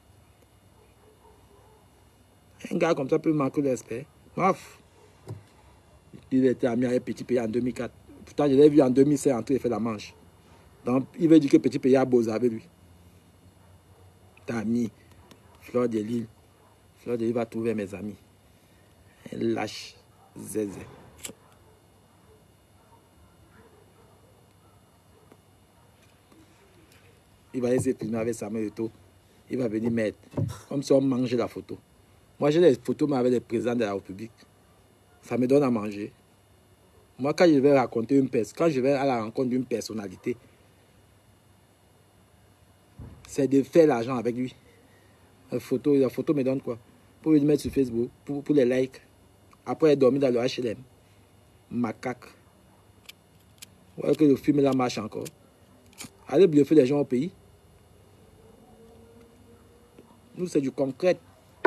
Un gars comme ça peut manquer de respect. Bref. Il était ami avec Petit Pays en deux mille quatre. Pourtant, je l'ai vu en deux mille sept en train de faire la manche. Donc, il veut dire que Petit Pays a bossé avec lui. T'as ami. Fleur de Lille. Fleur de Lille va trouver mes amis. Un lâche zézé. Il va essayer de filmer avec sa main de tout. Il va venir mettre. Comme si on mangeait la photo. Moi, j'ai des photos mais avec des présidents de la République. Ça me donne à manger. Moi, quand je vais raconter une personne, quand je vais à la rencontre d'une personnalité, c'est de faire l'argent avec lui. La photo, la photo me donne quoi? Pour le mettre sur Facebook, pour, pour les likes. Après, dormir dans le H L M. Macaque. Vous voyez que le film là marche encore. Allez bluffer les gens au pays. Nous, c'est du concret.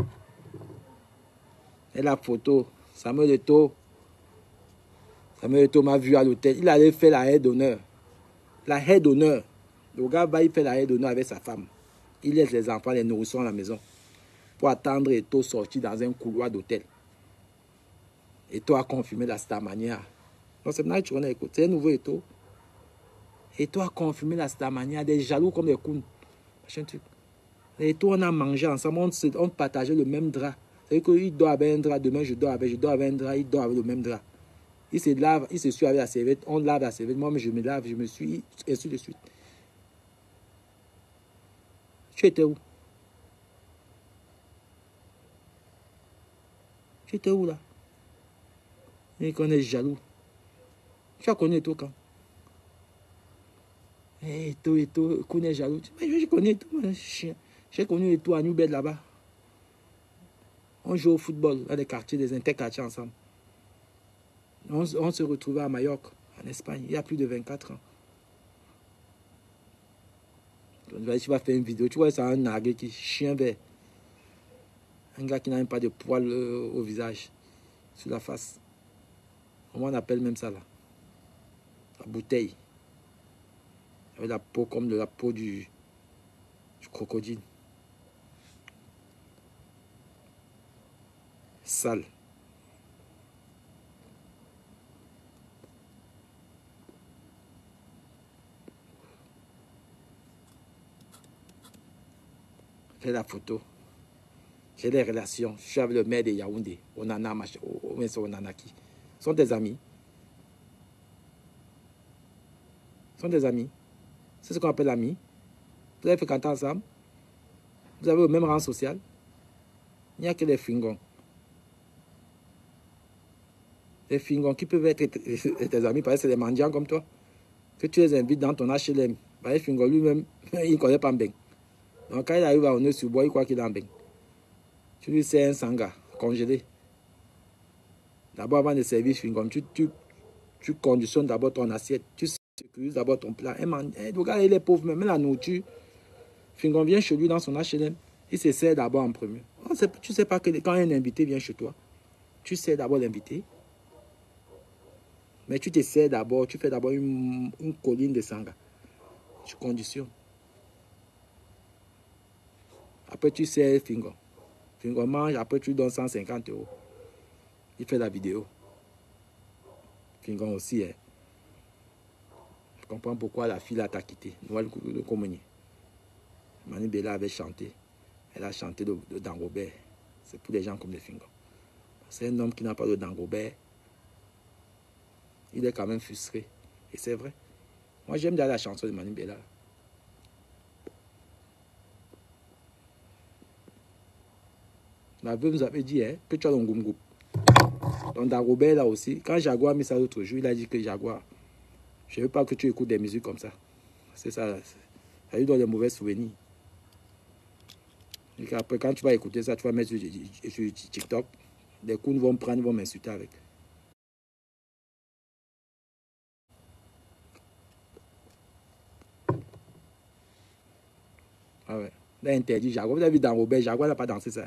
Et la photo, Samuel Eto'o. Samuel Eto'o m'a vu à l'hôtel. Il allait faire la haie d'honneur. La haie d'honneur. Le gars va y faire la haie d'honneur avec sa femme. Il laisse les enfants, les nourrissons à la maison. Pour attendre Eto'o sortir dans un couloir d'hôtel. Eto'o a confirmé la Starmania. Non, c'est maintenant que tu connais, écoute. C'est un nouveau Eto'o. Eto'o a confirmé la Starmania. Des jaloux comme des counes. Machin truc. Eto'o, on a mangé ensemble. On, se, on partageait le même drap. C'est-à-dire qu'il dort avec un drap. Demain, je dors avec. Je dors avec un drap. Il dort avec le même drap. Il se lave. Il se suit avec la serviette. On lave la serviette. Moi, je me lave. Je me suis. Et ainsi de suite. Tu étais où? Tu étais où là? Et qu'on est jaloux. Tu as connu Eto'o quand? Eto'o, Eto'o, qu'on est jaloux. Mais je connais Eto'o, chien. J'ai connu Eto'o à New Bed là-bas. On joue au football dans les quartiers, des interquartiers ensemble. On, on se retrouvait à Majorque, en Espagne, il y a plus de vingt-quatre ans. Donc, tu vas faire une vidéo, tu vois, c'est un nargué qui chien vert. Un gars qui n'a même pas de poils euh, au visage, sur la face. On appelle même ça là. La bouteille. Avec la peau comme de la peau du, du crocodile. Sale. J'ai la photo. J'ai des relations. Je suis avec le maire de Yaoundé. Onana, Onanaki. Ce sont des amis. Ce sont des amis. C'est ce qu'on appelle amis. Vous avez fréquenté ensemble. Vous avez le même rang social. Il n'y a que les fringons. Les fringons qui peuvent être tes amis parce que c'est des mendiants comme toi. Que tu les invites dans ton H L M. Les fringons lui-même, il ne connaît pas Mbeng. Donc quand il arrive à Honneur-sur-Bois, il croit qu'il est en Mbeng. Tu lui sers un sanga congelé. D'abord, avant de servir fringons, tu, tu, tu conditionnes d'abord ton assiette. Tu sécurises d'abord ton plat. Regarde, il est pauvre, même la nourriture. Fringons vient chez lui dans son H L M. Il se sert d'abord en premier. Tu ne sais pas que quand un invité vient chez toi, tu sers d'abord l'invité. Mais tu te sers d'abord, tu fais d'abord une, une colline de sanga. Tu conditionnes. Après, tu sers Fingon. Fingon mange, après, tu donnes cent cinquante euros. Il fait la vidéo. Fingon aussi, hein. Je comprends pourquoi la fille t'a quitté. Noël de Communier. Mani Bella avait chanté. Elle a chanté de, de Dangobert. C'est pour les gens comme les Fingon. C'est un homme qui n'a pas de Dangobert. Il est quand même frustré. Et c'est vrai. Moi, j'aime bien la chanson de Mani Bella. La veuve nous avait dit hein, que tu as un goum-goum. Donc, dans Robert, là aussi, quand Jaguar a mis ça l'autre jour, il a dit que Jaguar, je ne veux pas que tu écoutes des musiques comme ça. C'est ça. Ça lui donne des mauvais souvenirs. Et après, quand tu vas écouter ça, tu vas mettre sur, sur TikTok, des coups vont me prendre, ils vont m'insulter avec. Ah ouais. Là, interdit Jaguar. Vous avez vu dans Robert, Jaguar n'a pas dansé ça.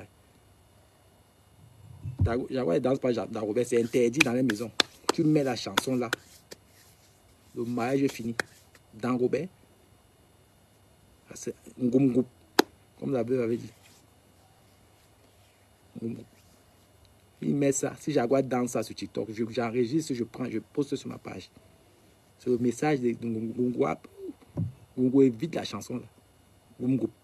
Jaguar ne danse pas dans Robert, c'est interdit dans les maisons. Tu mets la chanson là. Le mariage est fini. Dans Robert, c'est Ngoum Group, comme la veuve avait dit. Il met ça. Si Jaguar danse ça sur TikTok, j'enregistre, je prends, je poste sur ma page. C'est le message de Ngoum. Ngoum évite la chanson là. Ngoum Group.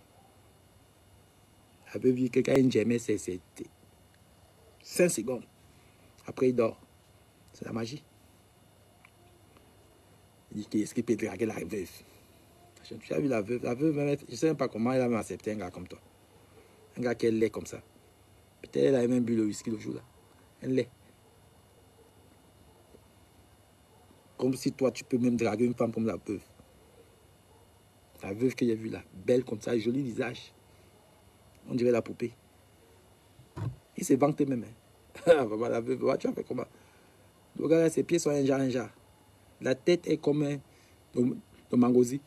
La veuve dit que quand il jamais, c'est cinq secondes. Après, il dort. C'est la magie. Il dit qu'est-ce qu'il peut draguer la veuve. Tu as vu la veuve, la veuve, je ne sais même pas comment elle a accepté un gars comme toi. Un gars qui est laid comme ça. Peut-être elle a même bu le whisky le jour-là. Elle l'est. Comme si toi, tu peux même draguer une femme comme la veuve. La veuve que j'ai vue là, belle comme ça, joli visage. On dirait la poupée. Il s'est vanté même. Hein. La veuve, tu as fait comment? Le gars, ses pieds sont un jar, un jar. La tête est comme un le mangosi.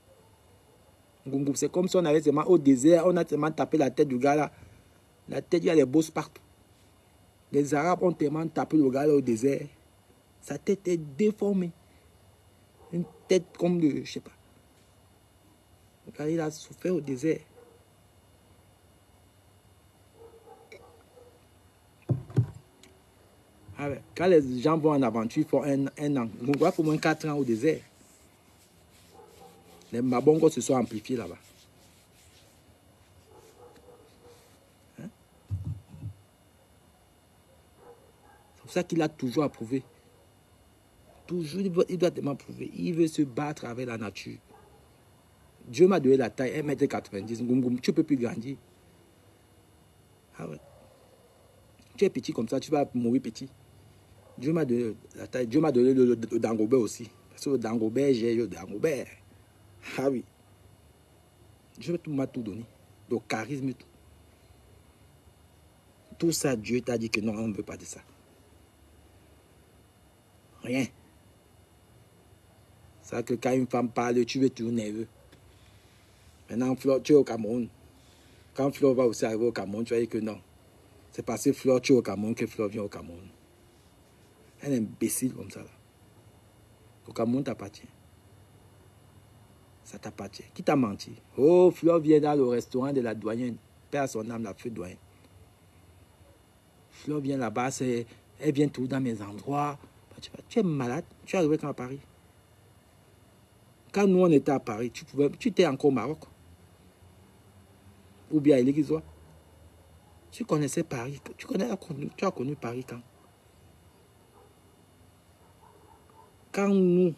C'est comme si on avait seulement au désert, on a tellement tapé la tête du gars là. La tête, il y a des bosses partout. Les Arabes ont tellement tapé le gars là au désert. Sa tête est déformée. Une tête comme de, je sais pas. Le gars, il a souffert au désert. Ah ouais. Quand les gens vont en aventure, ils font un, un an. On voit pour moins quatre ans au désert. Les Mabongos se sont amplifiés là-bas. Hein? C'est pour ça qu'il a toujours approuvé. Toujours, il doit tellement prouver. Il veut se battre avec la nature. Dieu m'a donné la taille, un mètre quatre-vingt-dix. Tu ne peux plus grandir. Ah ouais. Tu es petit comme ça, tu vas mourir petit. Dieu m'a donné la taille. Dieu m'a donné le, le, le Dangobert aussi. Parce que le Dangobert, j'ai le Dangobert. Ah oui. Dieu m'a tout donné. Le charisme et tout. Tout ça, Dieu t'a dit que non, on ne veut pas de ça. Rien. C'est que quand une femme parle, tu veux toujours nerveux. Maintenant, Flore, tu es au Cameroun. Quand Flore va aussi arriver au Cameroun, tu vas dire que non. C'est parce que Flore, tu es au Cameroun que Flore vient au Cameroun. Elle est imbécile comme ça. Là. Le Cameroun t'appartient. Ça t'appartient. Qui t'a menti? Oh, Flore vient dans le restaurant de la doyenne. Père à son âme, la feu doyenne. Flore vient là-bas, elle vient tout dans mes endroits. Tu es malade. Tu es arrivé quand à Paris? Quand nous, on était à Paris, tu pouvais, tu étais encore au Maroc. Ou bien à l'Iguizois. Tu connaissais Paris. Tu, connais, tu as connu Paris quand? Quand nous,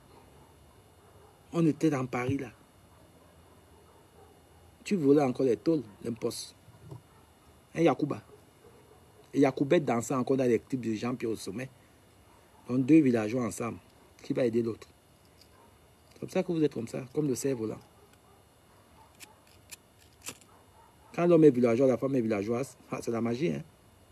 on était dans Paris, là. Tu volais encore les tôles, l'imposte. Un Yacouba. Et Yacoubet dansait encore dans les clips de Jean-Pierre au sommet. Donc deux villageois ensemble. Qui va aider l'autre? C'est comme ça que vous êtes comme ça, comme le cerf-volant. Quand l'homme est villageois, la femme est villageoise, ah, c'est la magie. Hein?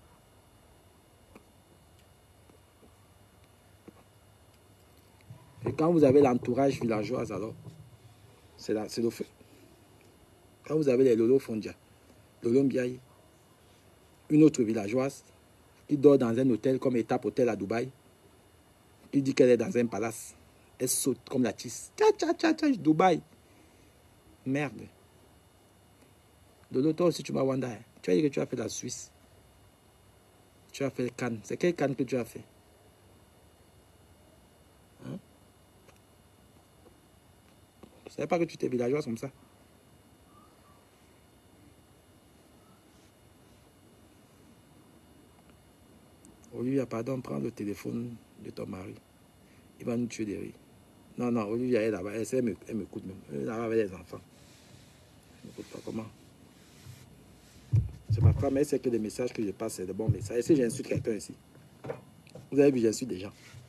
Et quand vous avez l'entourage villageois, alors, c'est le feu. Quand vous avez les Lolo Fondia, Lolo Mbiaye, une autre villageoise qui dort dans un hôtel comme Étape Hôtel à Dubaï, qui dit qu'elle est dans un palace, elle saute comme la tisse. Tcha, tcha, tcha, tcha, Dubaï. Merde. Lolo, toi aussi, tu m'as wanda. Hein? Tu as dit que tu as fait la Suisse. Tu as fait Cannes. C'est quel Cannes que tu as fait? Hein? Je ne savais pas que tu étais villageoise comme ça. Olivia, pardon, prends le téléphone de ton mari. Il va nous tuer de rire. Non, non, Olivia est là-bas. Elle, elle, me, elle m'écoute même. Elle est là-bas avec les enfants. Elle m'écoute pas. Comment? C'est ma femme, elle sait que les messages que je passe, c'est de bons messages. Et si j'insulte quelqu'un ici? Vous avez vu, j'insulte des gens.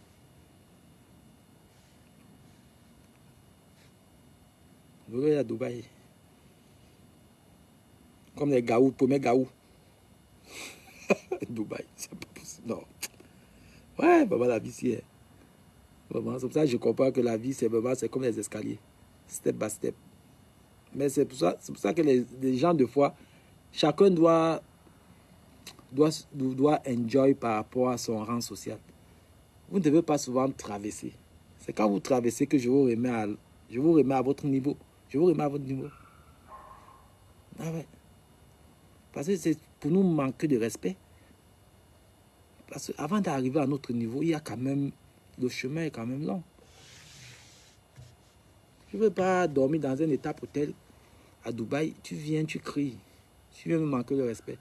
Lolo est à Dubaï. Comme les gaous, premier gaou. Dubaï, c'est pas possible. Non. Ouais, vraiment, la vie, c'est. Vraiment, c'est pour ça que je comprends que la vie, c'est vraiment, c'est comme les escaliers. Step by step. Mais c'est pour ça, c'est pour ça que les, les gens, de fois, chacun doit, doit, doit enjoy par rapport à son rang social. Vous ne devez pas souvent traverser. C'est quand vous traversez que je vous remets à, je vous remets à votre niveau. Je vous remets à votre niveau. Ah ouais. Parce que c'est pour nous manquer de respect. Parce qu'avant d'arriver à notre niveau, il y a quand même, le chemin est quand même long. Je ne veux pas dormir dans un état hôtel à Dubaï. Tu viens, tu cries. Tu viens me manquer de respect.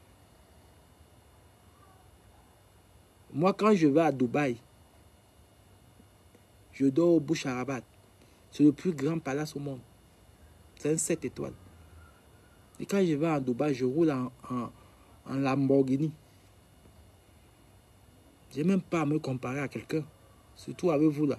Moi, quand je vais à Dubaï, je dors au Burj Al Arab. C'est le plus grand palace au monde. C'est un sept étoiles. Et quand je vais à Dubaï, je roule en, en, en Lamborghini. Je n'ai même pas à me comparer à quelqu'un. Surtout avec vous là.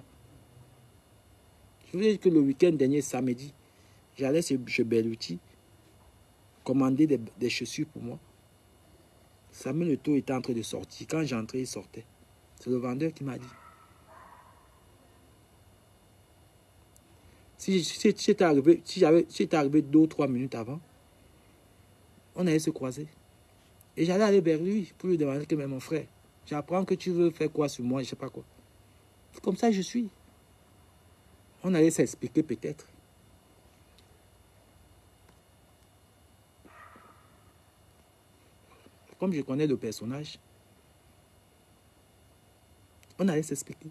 Je vous dis que le week-end dernier, samedi, j'allais chez Belluti commander des, des chaussures pour moi. Samuel Eto'o était en train de sortir. Quand j'entrais, il sortait. C'est le vendeur qui m'a dit. Si, si, si j'étais arrivé, si j'avais, si j'étais arrivé deux ou trois minutes avant, on allait se croiser. Et j'allais aller vers lui pour lui demander que, mais mon frère, j'apprends que tu veux faire quoi sur moi, je ne sais pas quoi. C'est comme ça que je suis. On allait s'expliquer peut-être. Comme je connais le personnage, on allait s'expliquer.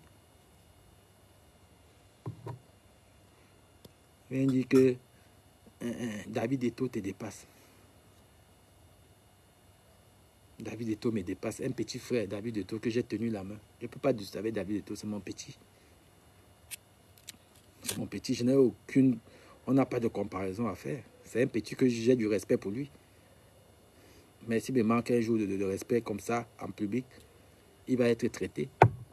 Je viens dire que euh, euh, David Eto'o te dépasse. David Eto'o me dépasse. Un petit frère, David Eto'o, que j'ai tenu la main. Je ne peux pas discuter avec David Eto'o, c'est mon petit. C'est mon petit, je n'ai aucune... On n'a pas de comparaison à faire. C'est un petit que j'ai du respect pour lui. Mais s'il me manque un jour de, de respect comme ça, en public, il va être traité.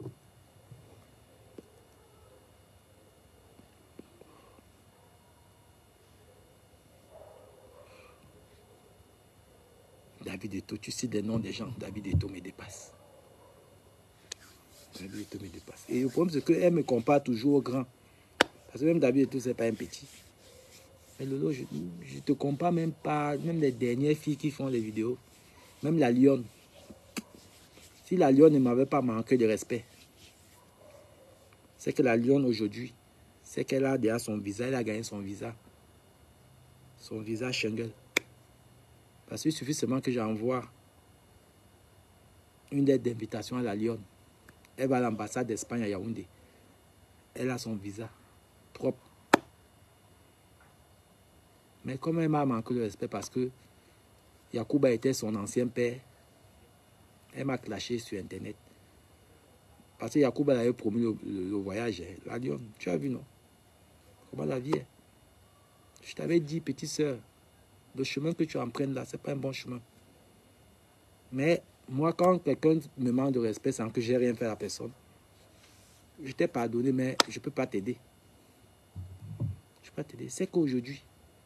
David Eto'o, tu cites des noms des gens. David Eto'o me dépasse. David Eto'o me dépasse. Et le problème, c'est qu'elle me compare toujours au grand. Parce que même David Eto'o, ce n'est pas un petit. Mais Lolo, je ne te compare même pas, même les dernières filles qui font les vidéos. Même la lionne. Si la lionne ne m'avait pas manqué de respect, c'est que la lionne aujourd'hui, c'est qu'elle a déjà son visa, elle a gagné son visa. Son visa Schengen. Parce qu'il suffit seulement que j'envoie une lettre d'invitation à la lionne. Elle va à l'ambassade d'Espagne à Yaoundé. Elle a son visa propre. Mais comme elle m'a manqué de respect parce que Yacouba était son ancien père, elle m'a clashé sur Internet. Parce que Yacouba avait promis le, le, le voyage. La lionne, tu as vu, non? Comment la vie est? Je t'avais dit, petite soeur, le chemin que tu empruntes là, ce n'est pas un bon chemin. Mais moi, quand quelqu'un me manque de respect sans que j'ai rien fait à la personne, je t'ai pardonné, mais je ne peux pas t'aider. Je ne peux pas t'aider. C'est qu'aujourd'hui,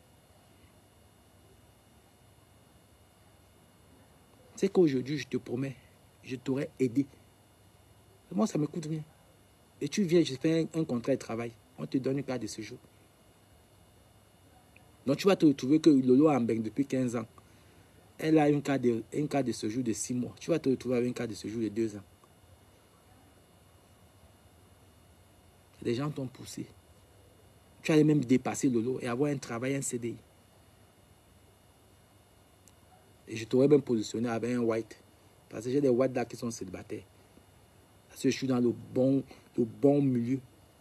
c'est qu'aujourd'hui, je te promets, je t'aurais aidé. Moi, ça ne me coûte rien. Et tu viens, je fais un, un contrat de travail. On te donne une carte de séjour. Donc, tu vas te retrouver que Lolo a en Beng depuis quinze ans. Elle a une carte, de, une carte de séjour de six mois. Tu vas te retrouver avec une carte de séjour de deux ans. Les gens t'ont poussé. Tu allais même dépasser Lolo et avoir un travail, un C D I. Et je t'aurais même positionné avec un white. Parce que j'ai des whites là qui sont célibataires. Parce que je suis dans le bon, le bon milieu.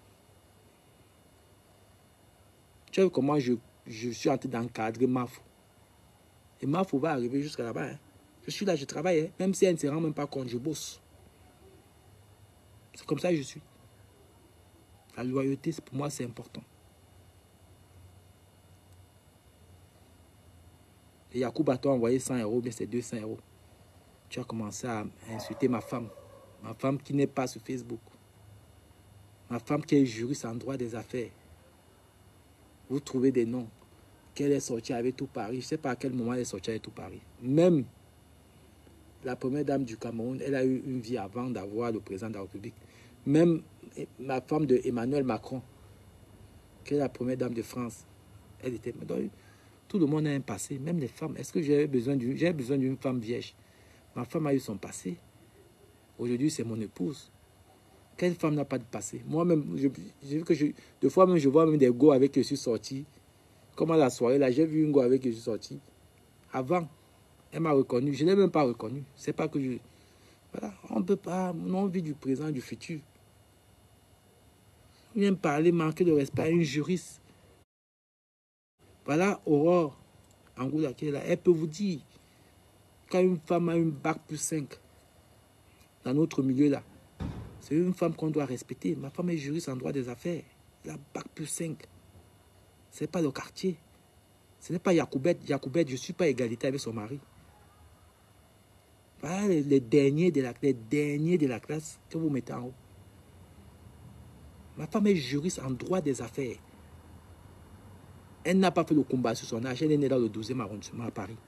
Tu vois comment je, je suis en train d'encadrer Mafou. Et Mafou va arriver jusqu'à là-bas. Hein. Je suis là, je travaille. Hein. Même si elle ne se rend même pas compte, je bosse. C'est comme ça que je suis. La loyauté, pour moi, c'est important. Et Yacouba t'a envoyé cent euros, mais c'est deux cents euros. Tu as commencé à insulter ma femme. Ma femme qui n'est pas sur Facebook. Ma femme qui est juriste en droit des affaires. Vous trouvez des noms. Qu'elle est sortie avec tout Paris. Je ne sais pas à quel moment elle est sortie avec tout Paris. Même la première dame du Cameroun, elle a eu une vie avant d'avoir le président de la République. Même ma femme de Emmanuel Macron, qui est la première dame de France, elle était... Donc, tout le monde a un passé, même les femmes. Est-ce que j'ai besoin d'une j'ai besoin d'une femme vierge? Ma femme a eu son passé. Aujourd'hui, c'est mon épouse. Quelle femme n'a pas de passé? Moi-même, je, je, que je, deux fois même, je vois même des go avec qui je suis sorti. Comme à la soirée, là, j'ai vu une go avec qui je suis sorti. Avant, elle m'a reconnu. Je ne l'ai même pas reconnu. C'est pas que je... Voilà, on ne peut pas... On vit du présent et du futur. On vient parler, manquer de respect à une juriste. Voilà, Aurore, Angoula, qui est là, elle peut vous dire, quand une femme a une bac plus cinq, dans notre milieu là, c'est une femme qu'on doit respecter. Ma femme est juriste en droit des affaires. La bac plus cinq. Ce n'est pas le quartier. Ce n'est pas Yacoubette. Yacoubette, je ne suis pas égalité avec son mari. Voilà les, les, derniers de la, les derniers de la classe que vous mettez en haut. Ma femme est juriste en droit des affaires. Elle n'a pas fait le combat sur son âge. Elle est née dans le douzième arrondissement à Paris.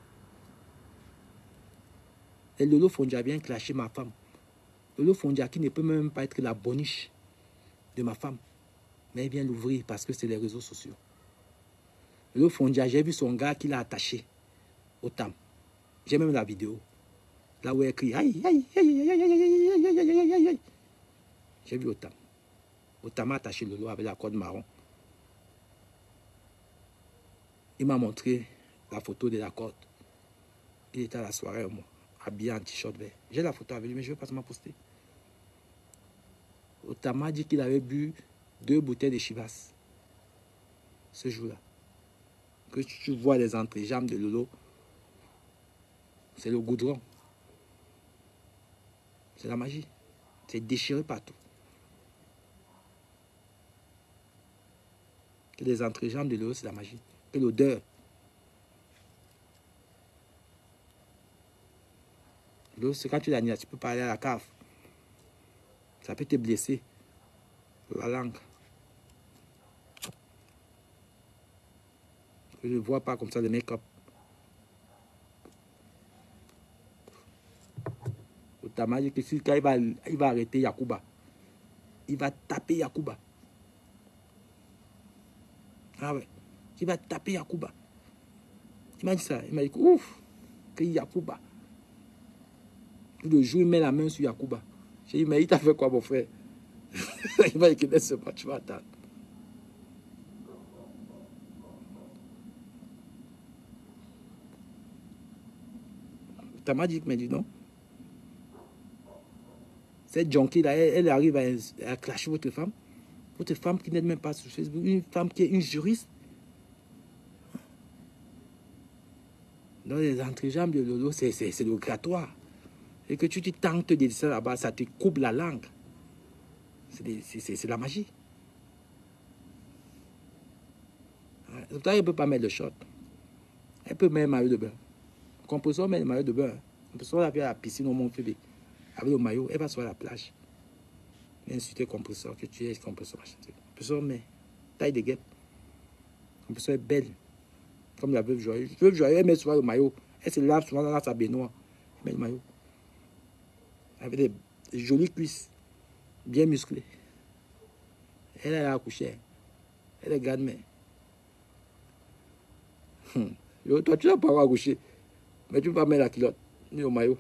Et Lolo Fondia vient clasher ma femme. Lolo Fondia qui ne peut même pas être la boniche de ma femme. Mais elle vient l'ouvrir parce que c'est les réseaux sociaux. Lolo Fondia, j'ai vu son gars qui l'a attaché au tam. J'ai même la vidéo. Là où elle crie. Aïe, aïe, aïe, aïe, aïe, aïe, aïe, aïe, aïe, aïe, aïe. J'ai vu au tam. Au tam a attaché Lolo avec la corde marron. Il m'a montré la photo de la corde. Il était à la soirée, moi, habillé en t-shirt vert. J'ai la photo avec lui, mais je ne vais pas seulement poster. Otama dit qu'il avait bu deux bouteilles de Chivas ce jour-là. Que tu vois les entrejambes de Lolo, c'est le goudron. C'est la magie. C'est déchiré partout. Que les entrejambes de Lolo, c'est la magie. Que l'odeur. L'eau, c'est quand tu l'animes, tu peux parler à la cave. Ça peut te blesser. La langue. Je ne vois pas comme ça le make-up. Otama dit que si quand il va, il va arrêter Yacouba, il va taper Yacouba. Ah ouais. Il va taper Yacouba. Il m'a dit ça. Il m'a dit que ouf, que Yacouba. Le jour, il met la main sur Yacouba. J'ai dit, mais il t'a fait quoi, mon frère? Il m'a dit que laisse-moi, tu vas attendre. Otama dit, mais dis non. Cette junkie là, elle, elle arrive à, à clasher votre femme. Votre femme qui n'est même pas sur Facebook. Une femme qui est une juriste. Dans les entrejambes de Lolo, c'est le grattoir. Et que tu te tentes de dire ça là-bas, ça te coupe la langue. C'est la magie. Elle ne peut pas mettre le short. Elle peut mettre le maillot de bain. Composant met le maillot de bain. Composant la à la piscine au Mont-Phébé. Avec le maillot, elle va sur la plage. Insulter compresseur, que tu es compresseur. Compresseur, mais taille de guêpe. Compresseur est belle. Comme la veuve joyeuse. La veuve joyeuse, elle met souvent le maillot. Elle se lave souvent dans sa baignoire. Elle met le maillot. Avec des, des jolies cuisses. Bien musclées. Elle est accouchée. Elle est grande-mère. Hum. Toi, tu n'as pas accouché. Mais tu vas mettre la culotte. Ni au maillot.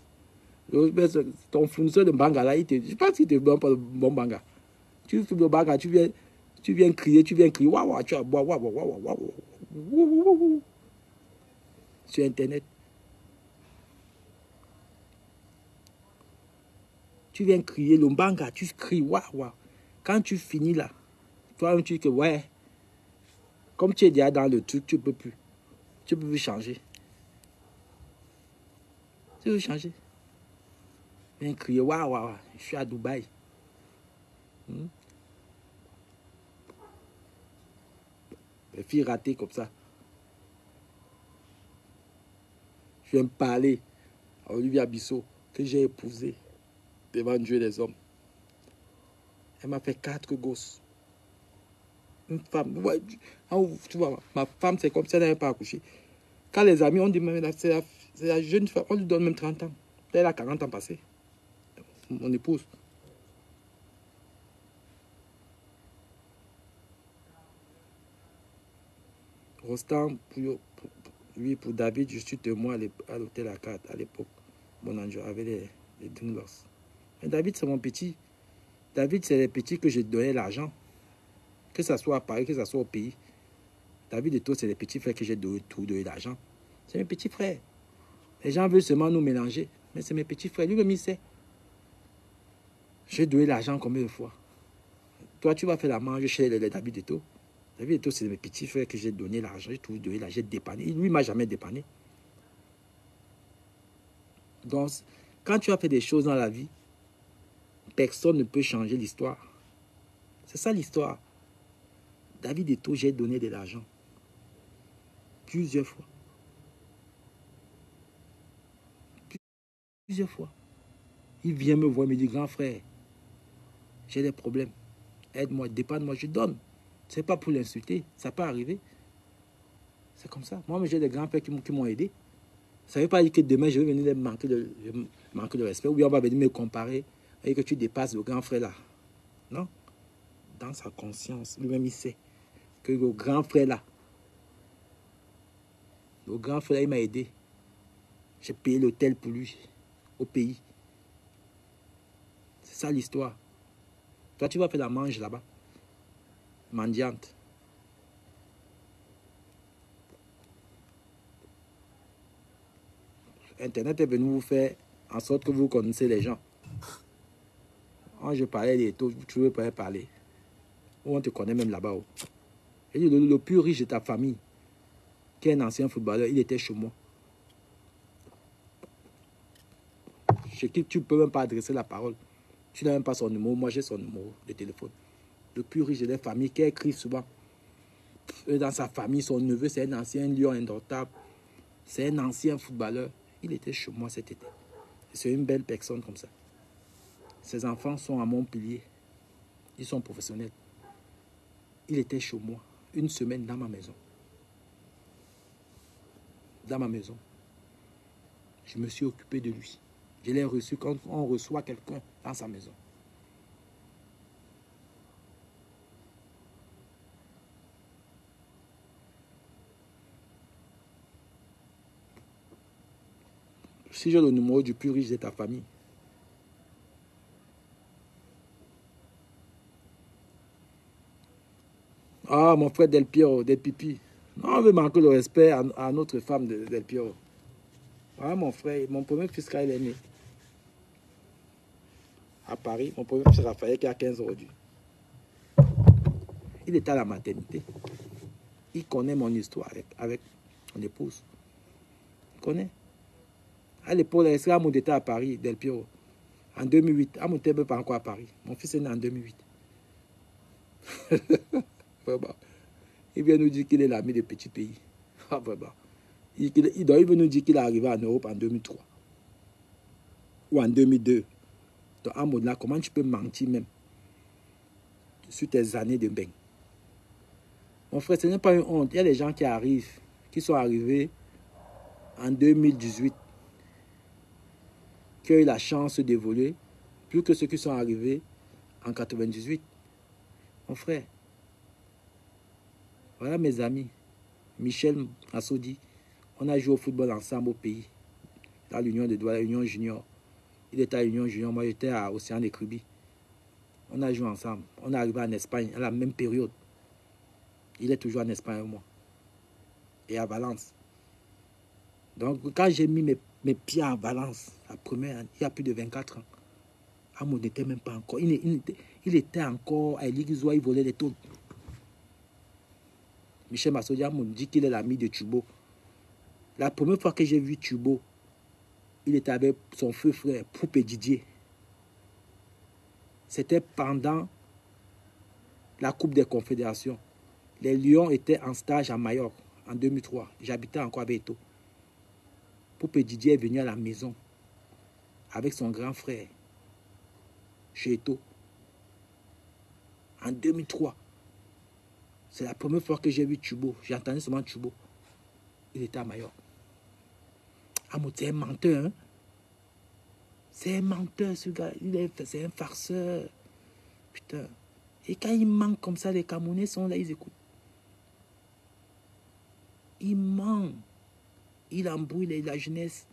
Ton fournisseur de banga là, il te, je pense qu'il te donne pas le bon banga. Tu fais le banga, tu viens, tu viens crier, tu viens crier, waouh, tu vas boire, waouh, waouh, waouh, waouh, sur Internet. Tu viens crier le banga, tu cries, waouh, waouh. Quand tu finis là, toi, tu dis que ouais, comme tu es déjà dans le truc, tu ne peux plus. Tu ne peux plus changer. Tu veux changer. Viens crier, waouh, waouh, je suis à Dubaï. Hmm? Les filles ratées comme ça. Je viens me parler à Olivia Bissot, que j'ai épousé. devant Dieu et les hommes. Elle m'a fait quatre gosses. Une femme. Ouais, tu vois, ma femme, c'est comme si elle n'avait pas accouché. Quand les amis ont dit, c'est la, la jeune femme, on lui donne même trente ans. Elle a quarante ans passés. Mon épouse. Rostand, pour, pour, oui, pour David, je suis témoin à l'hôtel à quatre à l'époque. Mon ange avec les, les Dunlos. Mais David, c'est mon petit. David, c'est les petits que j'ai donné l'argent. Que ce soit à Paris, que ce soit au pays. David et toi, c'est les petits frères que j'ai donné tout donné l'argent. C'est mes petits frères. Les gens veulent seulement nous mélanger. Mais c'est mes petits frères. Lui-même, il sait. J'ai donné l'argent combien de fois? Toi, tu vas faire la manche chez les, les David et toi. David et toi, c'est mes petits frères que j'ai donné l'argent. J'ai tout donné l'argent, j'ai dépanné. Lui, il ne m'a jamais dépanné. Donc, quand tu as fait des choses dans la vie, personne ne peut changer l'histoire. C'est ça l'histoire. David et toi, j'ai donné de l'argent. Plusieurs fois. Plusieurs fois. Il vient me voir, il me dit, grand frère, j'ai des problèmes. Aide-moi, dépanne-moi, je donne. Ce n'est pas pour l'insulter, ça peut arriver. C'est comme ça. Moi, j'ai des grands-pères qui m'ont aidé. Ça ne veut pas dire que demain, je vais venir les manquer de, manquer de respect. Ou bien on va venir me comparer et que tu dépasses le grand frère là. Non. Dans sa conscience, lui-même, il sait que le grand frère là, le grand frère, il m'a aidé. J'ai payé l'hôtel pour lui, au pays. C'est ça l'histoire. Toi, tu vas faire la manche là-bas. Mendiante. Internet est venu vous faire en sorte que vous connaissez les gens. Quand je parlais des taux, tu ne veux pas parler. Ou on te connaît même là-bas. Le, le, le plus riche de ta famille, qui est un ancien footballeur, il était chez moi. Chez qui tu ne peux même pas adresser la parole. Tu n'as même pas son numéro. Moi, j'ai son numéro de téléphone. Le plus riche de la famille, qui écrit souvent. Dans sa famille, son neveu, c'est un ancien lion indomptable. C'est un ancien footballeur. Il était chez moi cet été. C'est une belle personne comme ça. Ses enfants sont à Montpellier. Ils sont professionnels. Il était chez moi. Une semaine dans ma maison. Dans ma maison. Je me suis occupé de lui. Je l'ai reçu quand on reçoit quelqu'un dans sa maison. Si j'ai le numéro du plus riche de ta famille, ah, mon frère Del Piero, Del Pipi. Non, on veut manquer le respect à, à notre femme de, Del Piero. Ah, mon frère, mon premier fils, quand il est né, à Paris, mon premier fils Raphaël, qui a quinze ans aujourd'hui. Il était à la maternité. Il connaît mon histoire avec, avec mon épouse. Il connaît. À l'époque, Amon était à Paris, Del Piero. En deux mille huit. Amon n'était pas encore à Paris. Mon fils est né en deux mille huit. Vraiment. Il vient nous dire qu'il est l'ami des petits pays. Ah, vraiment. Il, il, il doit nous dire qu'il est arrivé en Europe en deux mille trois. Ou en deux mille deux. Donc, Amon, là, comment tu peux mentir même sur tes années de bain? Mon frère, ce n'est pas une honte. Il y a des gens qui arrivent, qui sont arrivés en deux mille dix-huit, qui ont eu la chance d'évoluer, plus que ceux qui sont arrivés en quatre-vingt-dix-huit. Mon frère, voilà mes amis. Michel Assaudi, on a joué au football ensemble au pays, dans l'Union de Douala, l'Union Junior. Il était à l'Union Junior, moi j'étais à Océan des Crubis. On a joué ensemble. On est arrivé en Espagne à la même période. Il est toujours en Espagne avec moi. Et à Valence. Donc, quand j'ai mis mes, mes pieds à Valence, la première année, il y a plus de vingt-quatre ans, Amon n'était même pas encore. Il, il, il était encore à l'Iguizoa, il volait des tôles. Michel Massodia Amon dit qu'il est l'ami de Tubo. La première fois que j'ai vu Tubo, il était avec son feu frère, Poupe Didier. C'était pendant la Coupe des Confédérations. Les Lions étaient en stage à Majorque en deux mille trois. J'habitais encore avec Eto. Poupe Didier est venu à la maison avec son grand frère. chez Eto. En deux mille trois. C'est la première fois que j'ai vu Tubo. J'ai entendu seulement Tubo. Il était à Majorque. Amos, c'est un menteur. Hein? C'est un menteur, ce gars. C'est un farceur. Putain. Et quand il manque comme ça, les Camerounais sont là, ils écoutent. Il ment. Il embrouille la jeunesse.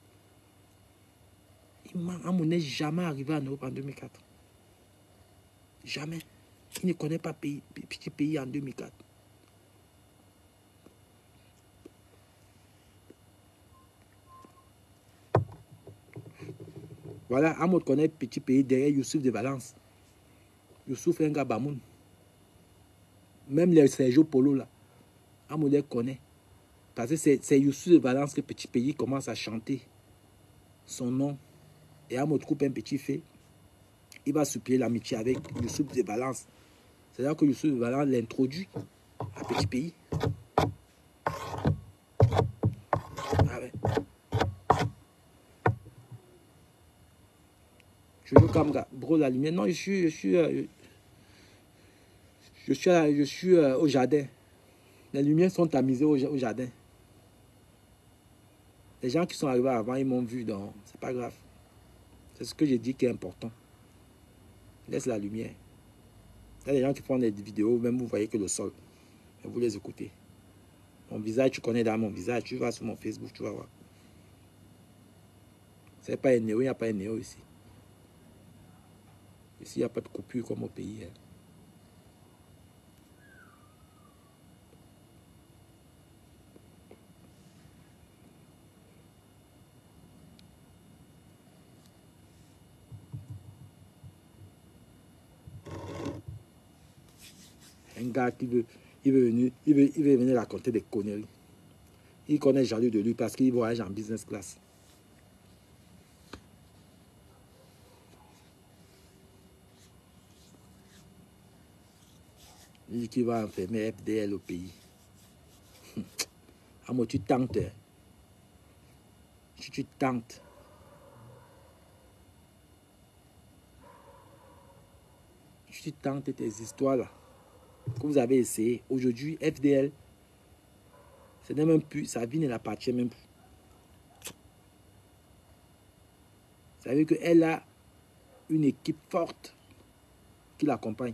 Il ment. Amos n'est jamais arrivé en Europe en deux mille quatre. Jamais. Il ne connaît pas pays, petit pays en deux mille quatre. Voilà, Amos connaît petit pays derrière Youssouf de Valence. Youssouf est un gars Bamoun. Même les Sergio Polo là, Amos les connaît. Parce que c'est Youssouf de Valence que petit pays commence à chanter son nom. Et Amos coupe un petit fait. Il va supplier l'amitié avec Youssouf de Valence. C'est là que Youssouf de Valence l'introduit à petit pays. Ah ouais. Je veux comme gars, bro, la lumière. Non, je suis, je suis, euh, je suis, euh, je suis euh, au jardin. Les lumières sont tamisées au, au jardin. Les gens qui sont arrivés avant, ils m'ont vu, donc c'est pas grave. C'est ce que j'ai dit qui est important. Laisse la lumière. Il y a des gens qui font des vidéos, même vous voyez que le sol. Mais vous les écoutez. Mon visage, tu connais dans mon visage. Tu vas sur mon Facebook, tu vas voir. C'est pas un néo, il n'y a pas un néo ici. Ici, il n'y a pas de coupure comme au pays. Hein. Un gars qui veut, il veut venir, il veut, il veut venir raconter des conneries. Il connaît jaloux de lui parce qu'il voyage en business class. Il dit qu'il va enfermer F D L au pays. Amos, tu tentes. Tu, tu tentes. Tu tentes tes histoires là. Que vous avez essayé. Aujourd'hui, F D L, ce n'est même plus, sa vie ne l'appartient même plus. Vous savez qu'elle a une équipe forte qui l'accompagne.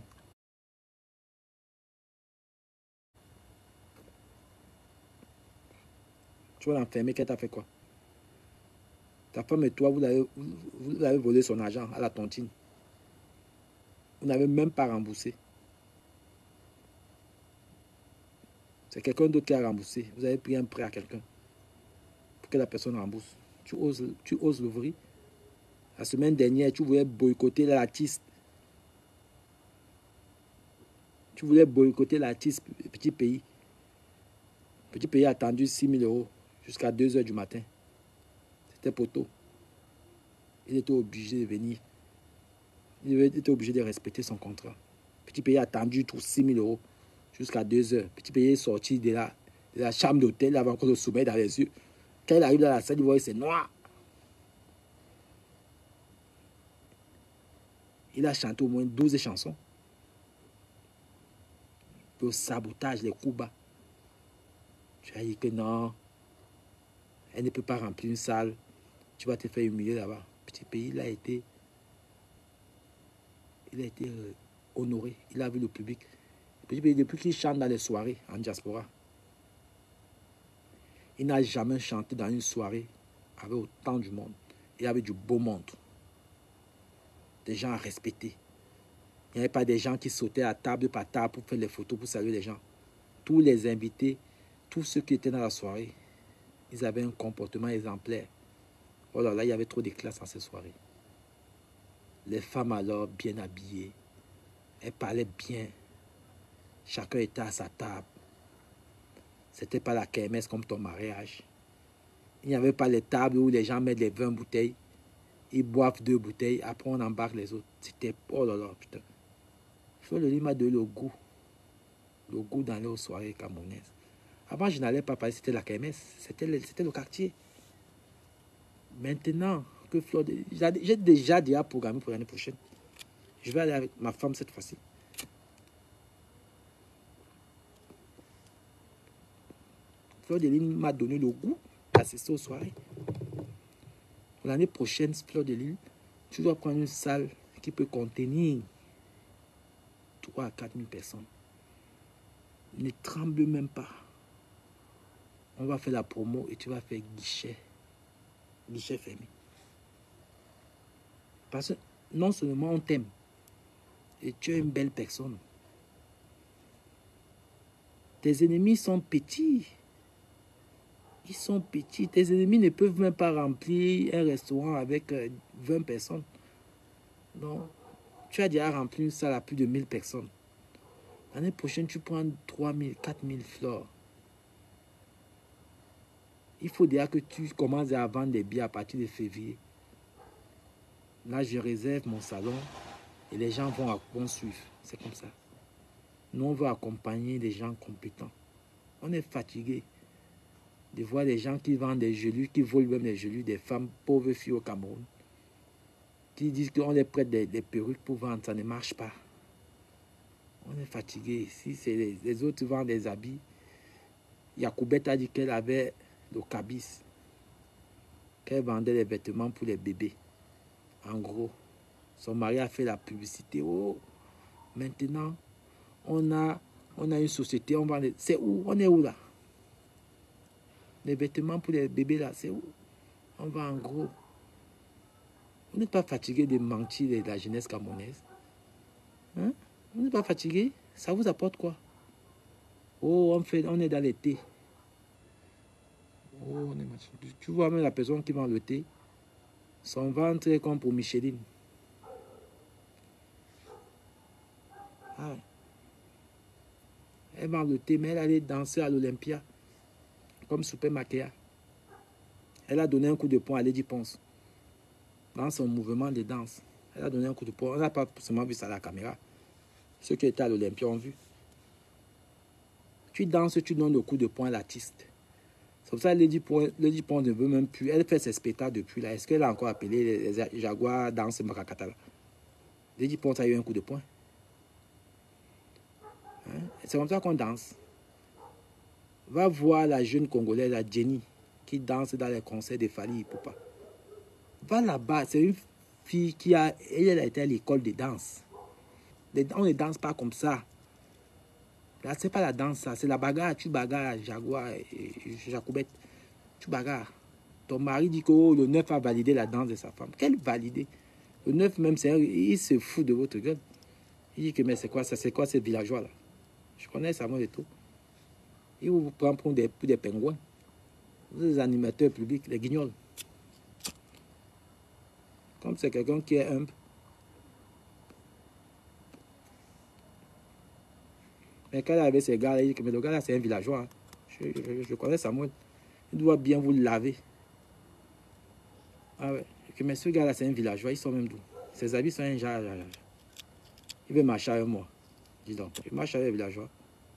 Tu vas l'enfermer, qu'elle t'a fait quoi? Ta femme et toi, vous avez, vous, vous avez volé son argent à la tontine. Vous n'avez même pas remboursé. C'est quelqu'un d'autre qui a remboursé. Vous avez pris un prêt à quelqu'un pour que la personne rembourse. Tu oses, tu oses l'ouvrir. La semaine dernière, tu voulais boycotter l'artiste. Tu voulais boycotter l'artiste, petit pays. Petit pays a attendu six mille euros jusqu'à deux heures du matin. C'était poteau. Il était obligé de venir. Il était obligé de respecter son contrat. Petit pays a attendu tous six mille euros jusqu'à deux heures. Petit pays est sorti de la, de la chambre d'hôtel, il avait encore le sommeil dans les yeux. Quand il arrive dans la salle, il voit que c'est noir. Il a chanté au moins douze chansons. Puis au sabotage, les coups bas. Tu as dit que non, elle ne peut pas remplir une salle. Tu vas te faire humilier là-bas. Petit pays, il a été, il a été euh, honoré. Il a vu le public. Petit pays, depuis qu'il chante dans les soirées en diaspora, il n'a jamais chanté dans une soirée avec autant du monde et avec du beau monde. Des gens à respecter. Il n'y avait pas des gens qui sautaient à table par table pour faire les photos, pour saluer les gens. Tous les invités, tous ceux qui étaient dans la soirée, ils avaient un comportement exemplaire. Oh là là, il y avait trop de classe dans ces soirées. Les femmes alors, bien habillées, elles parlaient bien. Chacun était à sa table. C'était pas la kermesse comme ton mariage. Il n'y avait pas les tables où les gens mettent les vingt bouteilles. Ils boivent deux bouteilles, après on embarque les autres. C'était, oh là là, putain. Faut le m'a donné le goût. Le goût d'aller aux soirées camerounaises. Avant, je n'allais pas parler, c'était la kermesse. C'était le, c'était le quartier. Maintenant, que Flo, j'ai déjà déjà programmé pour l'année prochaine. Je vais aller avec ma femme cette fois-ci. Fleur de Lys m'a donné le goût d'assister aux soirées. L'année prochaine, Fleur de Lys, tu dois prendre une salle qui peut contenir trois à quatre mille personnes. Ne tremble même pas. On va faire la promo et tu vas faire guichet. Guichet fermé. Parce que non seulement on t'aime, et tu es une belle personne. Tes ennemis sont petits. Ils sont petits. Tes ennemis ne peuvent même pas remplir un restaurant avec vingt personnes. Donc, tu as déjà rempli une salle à plus de mille personnes. L'année prochaine, tu prends trois mille, quatre mille fleurs. Il faut déjà que tu commences à vendre des billets à partir de février. Là, je réserve mon salon et les gens vont, vont suivre. C'est comme ça. Nous, on veut accompagner des gens compétents. On est fatigué de voir des gens qui vendent des gelus, qui volent même des gelus, des femmes, pauvres filles au Cameroun, qui disent qu'on les prête des, des perruques pour vendre. Ça ne marche pas. On est fatigué. Si c'est les, les autres vendent des habits, Yacoubette a dit qu'elle avait le cabis, qu'elle vendait des vêtements pour les bébés. En gros, son mari a fait la publicité. Oh, maintenant, on a, on a une société, on vend. C'est où? On est où là? Les vêtements pour les bébés là, c'est où? On va en gros. Vous n'êtes pas fatigué de mentir de la jeunesse camerounaise? Hein? Vous n'êtes pas fatigué? Ça vous apporte quoi? Oh, on, fait, on est dans l'été. Oh, on est... Tu vois même la personne qui vend le thé, son ventre est comme pour Micheline. Ah. Elle vend le thé, mais elle allait danser à l'Olympia, comme Super Maquia. Elle a donné un coup de poing à Lady Ponce. Dans son mouvement de danse. Elle a donné un coup de poing. On n'a pas seulement vu ça à la caméra. Ceux qui étaient à l'Olympia ont vu. Tu danses, tu donnes le coup de poing à l'artiste. C'est pour ça que Lady Ponce, Lady Ponce ne veut même plus. Elle fait ses spectacles depuis là. Est-ce qu'elle a encore appelé les, les Jaguars Danse Makakata là? Lady Ponce a eu un coup de poing. Hein? C'est comme ça qu'on danse. Va voir la jeune Congolaise, la Jenny, qui danse dans les concerts de Fally Ipupa. Va là-bas. C'est une fille qui a, elle a été à l'école de danse. On ne danse pas comme ça. Là, c'est pas la danse, ça. C'est la bagarre. Tu bagarres, Jaguar et Jacoubette. Tu bagarres. Ton mari dit que oh, le neuf a validé la danse de sa femme. Quelle validé? Le neuf même, c'est un, il se fout de votre gueule. Il dit que mais c'est quoi ça? C'est quoi ces villageois-là? Je connais ça, moi, et tout. Il vous prend pour des, pour des pingouins. Vous êtes des animateurs publics, les guignols. Comme c'est quelqu'un qui est humble. Mais quand il avait ces gars-là, il dit que mais le gars-là, c'est un villageois. Hein. Je, je, je connais Samuel. Il doit bien vous laver. Ah ouais. Que, mais ce gars-là, c'est un villageois. Ils sont même d'où? Ses habits sont un genre. Il veut marcher avec moi. Dis donc. Il marche avec les villageois.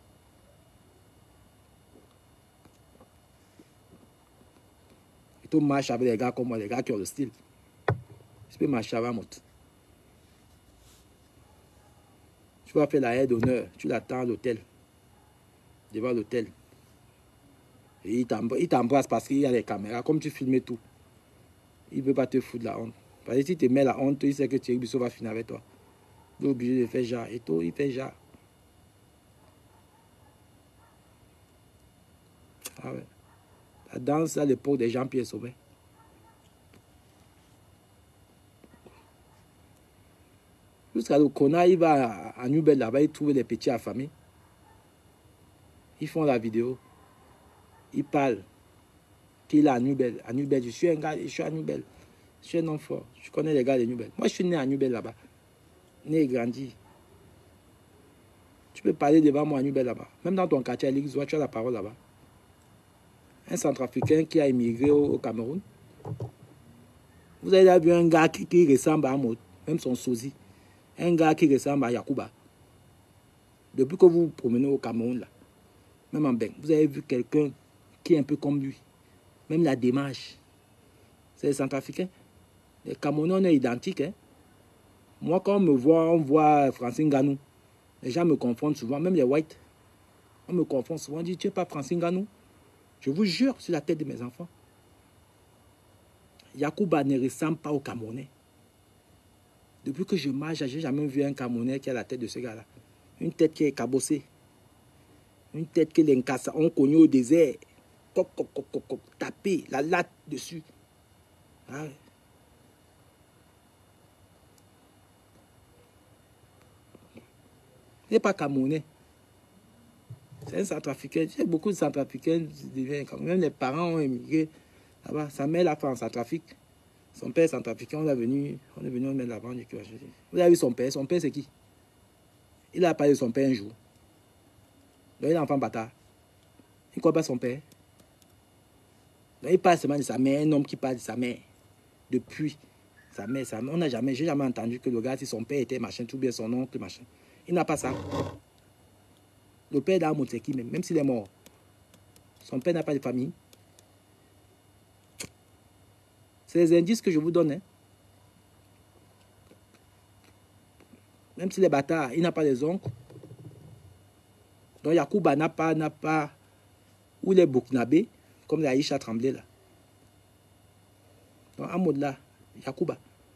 Et tout marche avec les gars comme moi, les gars qui ont le style. Je peux marcher avec moi. Tu vas faire la aide d'honneur. Tu l'attends à l'hôtel. Devant l'hôtel. Et il t'embrasse parce qu'il y a les caméras. Comme tu filmais tout. Il ne veut pas te foutre la honte. Parce que si tu te mets la honte, il sait que Thierry Bissot va finir avec toi. Il est obligé de faire genre. Et tout, il fait genre. Ah ouais. La danse à l'époque des Jean-Pierre Sommet. Jusqu'à le connard, il va à Nubel là-bas, il trouve les petits affamés. Ils font la vidéo. Ils parlent. Qu'il est à Nubel. À Nubel, je suis un gars, je suis à Nubel. Je suis un homme fort. Je connais les gars de Nubel. Moi, je suis né à Nubel là-bas. Né et grandi. Tu peux parler devant moi à Nubel là-bas. Même dans ton quartier à l'Ixois, tu as la parole là-bas. Un centrafricain qui a immigré au, au Cameroun. Vous avez vu un gars qui, qui ressemble à Maud, même son sosie. Un gars qui ressemble à Yacouba. Depuis que vous vous promenez au Cameroun, là, même en Beng, vous avez vu quelqu'un qui est un peu comme lui. Même la démarche. C'est les centrafricains. Les Camerounais, on est identiques. Hein? Moi, quand on me voit, on voit Francine Ganou. Les gens me confondent souvent, même les whites. On me confond souvent, on dit, tu n'es pas Francine Ganou. Je vous jure sur la tête de mes enfants. Yacouba ne ressemble pas au Camerounais. Depuis que je marche, je n'ai jamais vu un Camerounais qui a la tête de ce gars-là. Une tête qui est cabossée. Une tête qui l'encasse. On connaît au désert. Coc, coc, coc, coc, coc, tapé, la latte dessus. Ah ouais. Il n'est pas Camerounais. C'est un Centrafricain. Il y a beaucoup de Centrafricains qui deviennent comme même les parents ont émigré là-bas. Sa mère l'a fait en Centrafrique. Son père est Centrafricain. On est venu, on est venu, on met là-bas. Vous avez vu son père? Son père, c'est qui? Il a parlé de son père un jour. Donc, il est enfant bâtard. Il ne croit pas son père. Donc, il parle seulement de sa mère. Un homme qui parle de sa mère. Depuis sa mère, sa mère. On n'a jamais, j'ai jamais entendu que le gars, si son père était machin, tout bien son oncle, machin. Il n'a pas ça. Le père d'Amoteki, même, même s'il est mort, son père n'a pas de famille. C'est les indices que je vous donne. Hein. Même s'il est bâtard, il n'a pas les oncles. Donc Yacouba n'a pas, n'a pas, ou les Burkinabé, comme la Aïcha Tremblay là. Donc en mode là, Yacouba.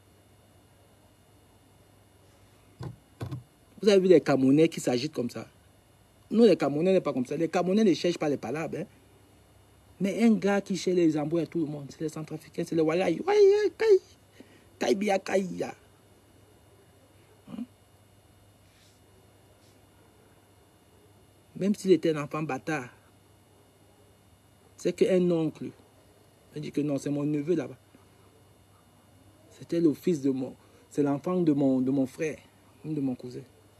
Vous avez vu les Camerounais qui s'agitent comme ça. Nous, les Camerounais, n'est pas comme ça. Les Camerounais ne cherchent pas les palabres. Hein. Mais un gars qui cherche les embrouilles à tout le monde, c'est les Centrafricains, c'est les Walaï. Même s'il était un enfant bâtard, c'est qu'un oncle. Il dit que non, c'est mon neveu là-bas. C'était le fils de mon... C'est l'enfant de mon, de mon frère, de mon cousin.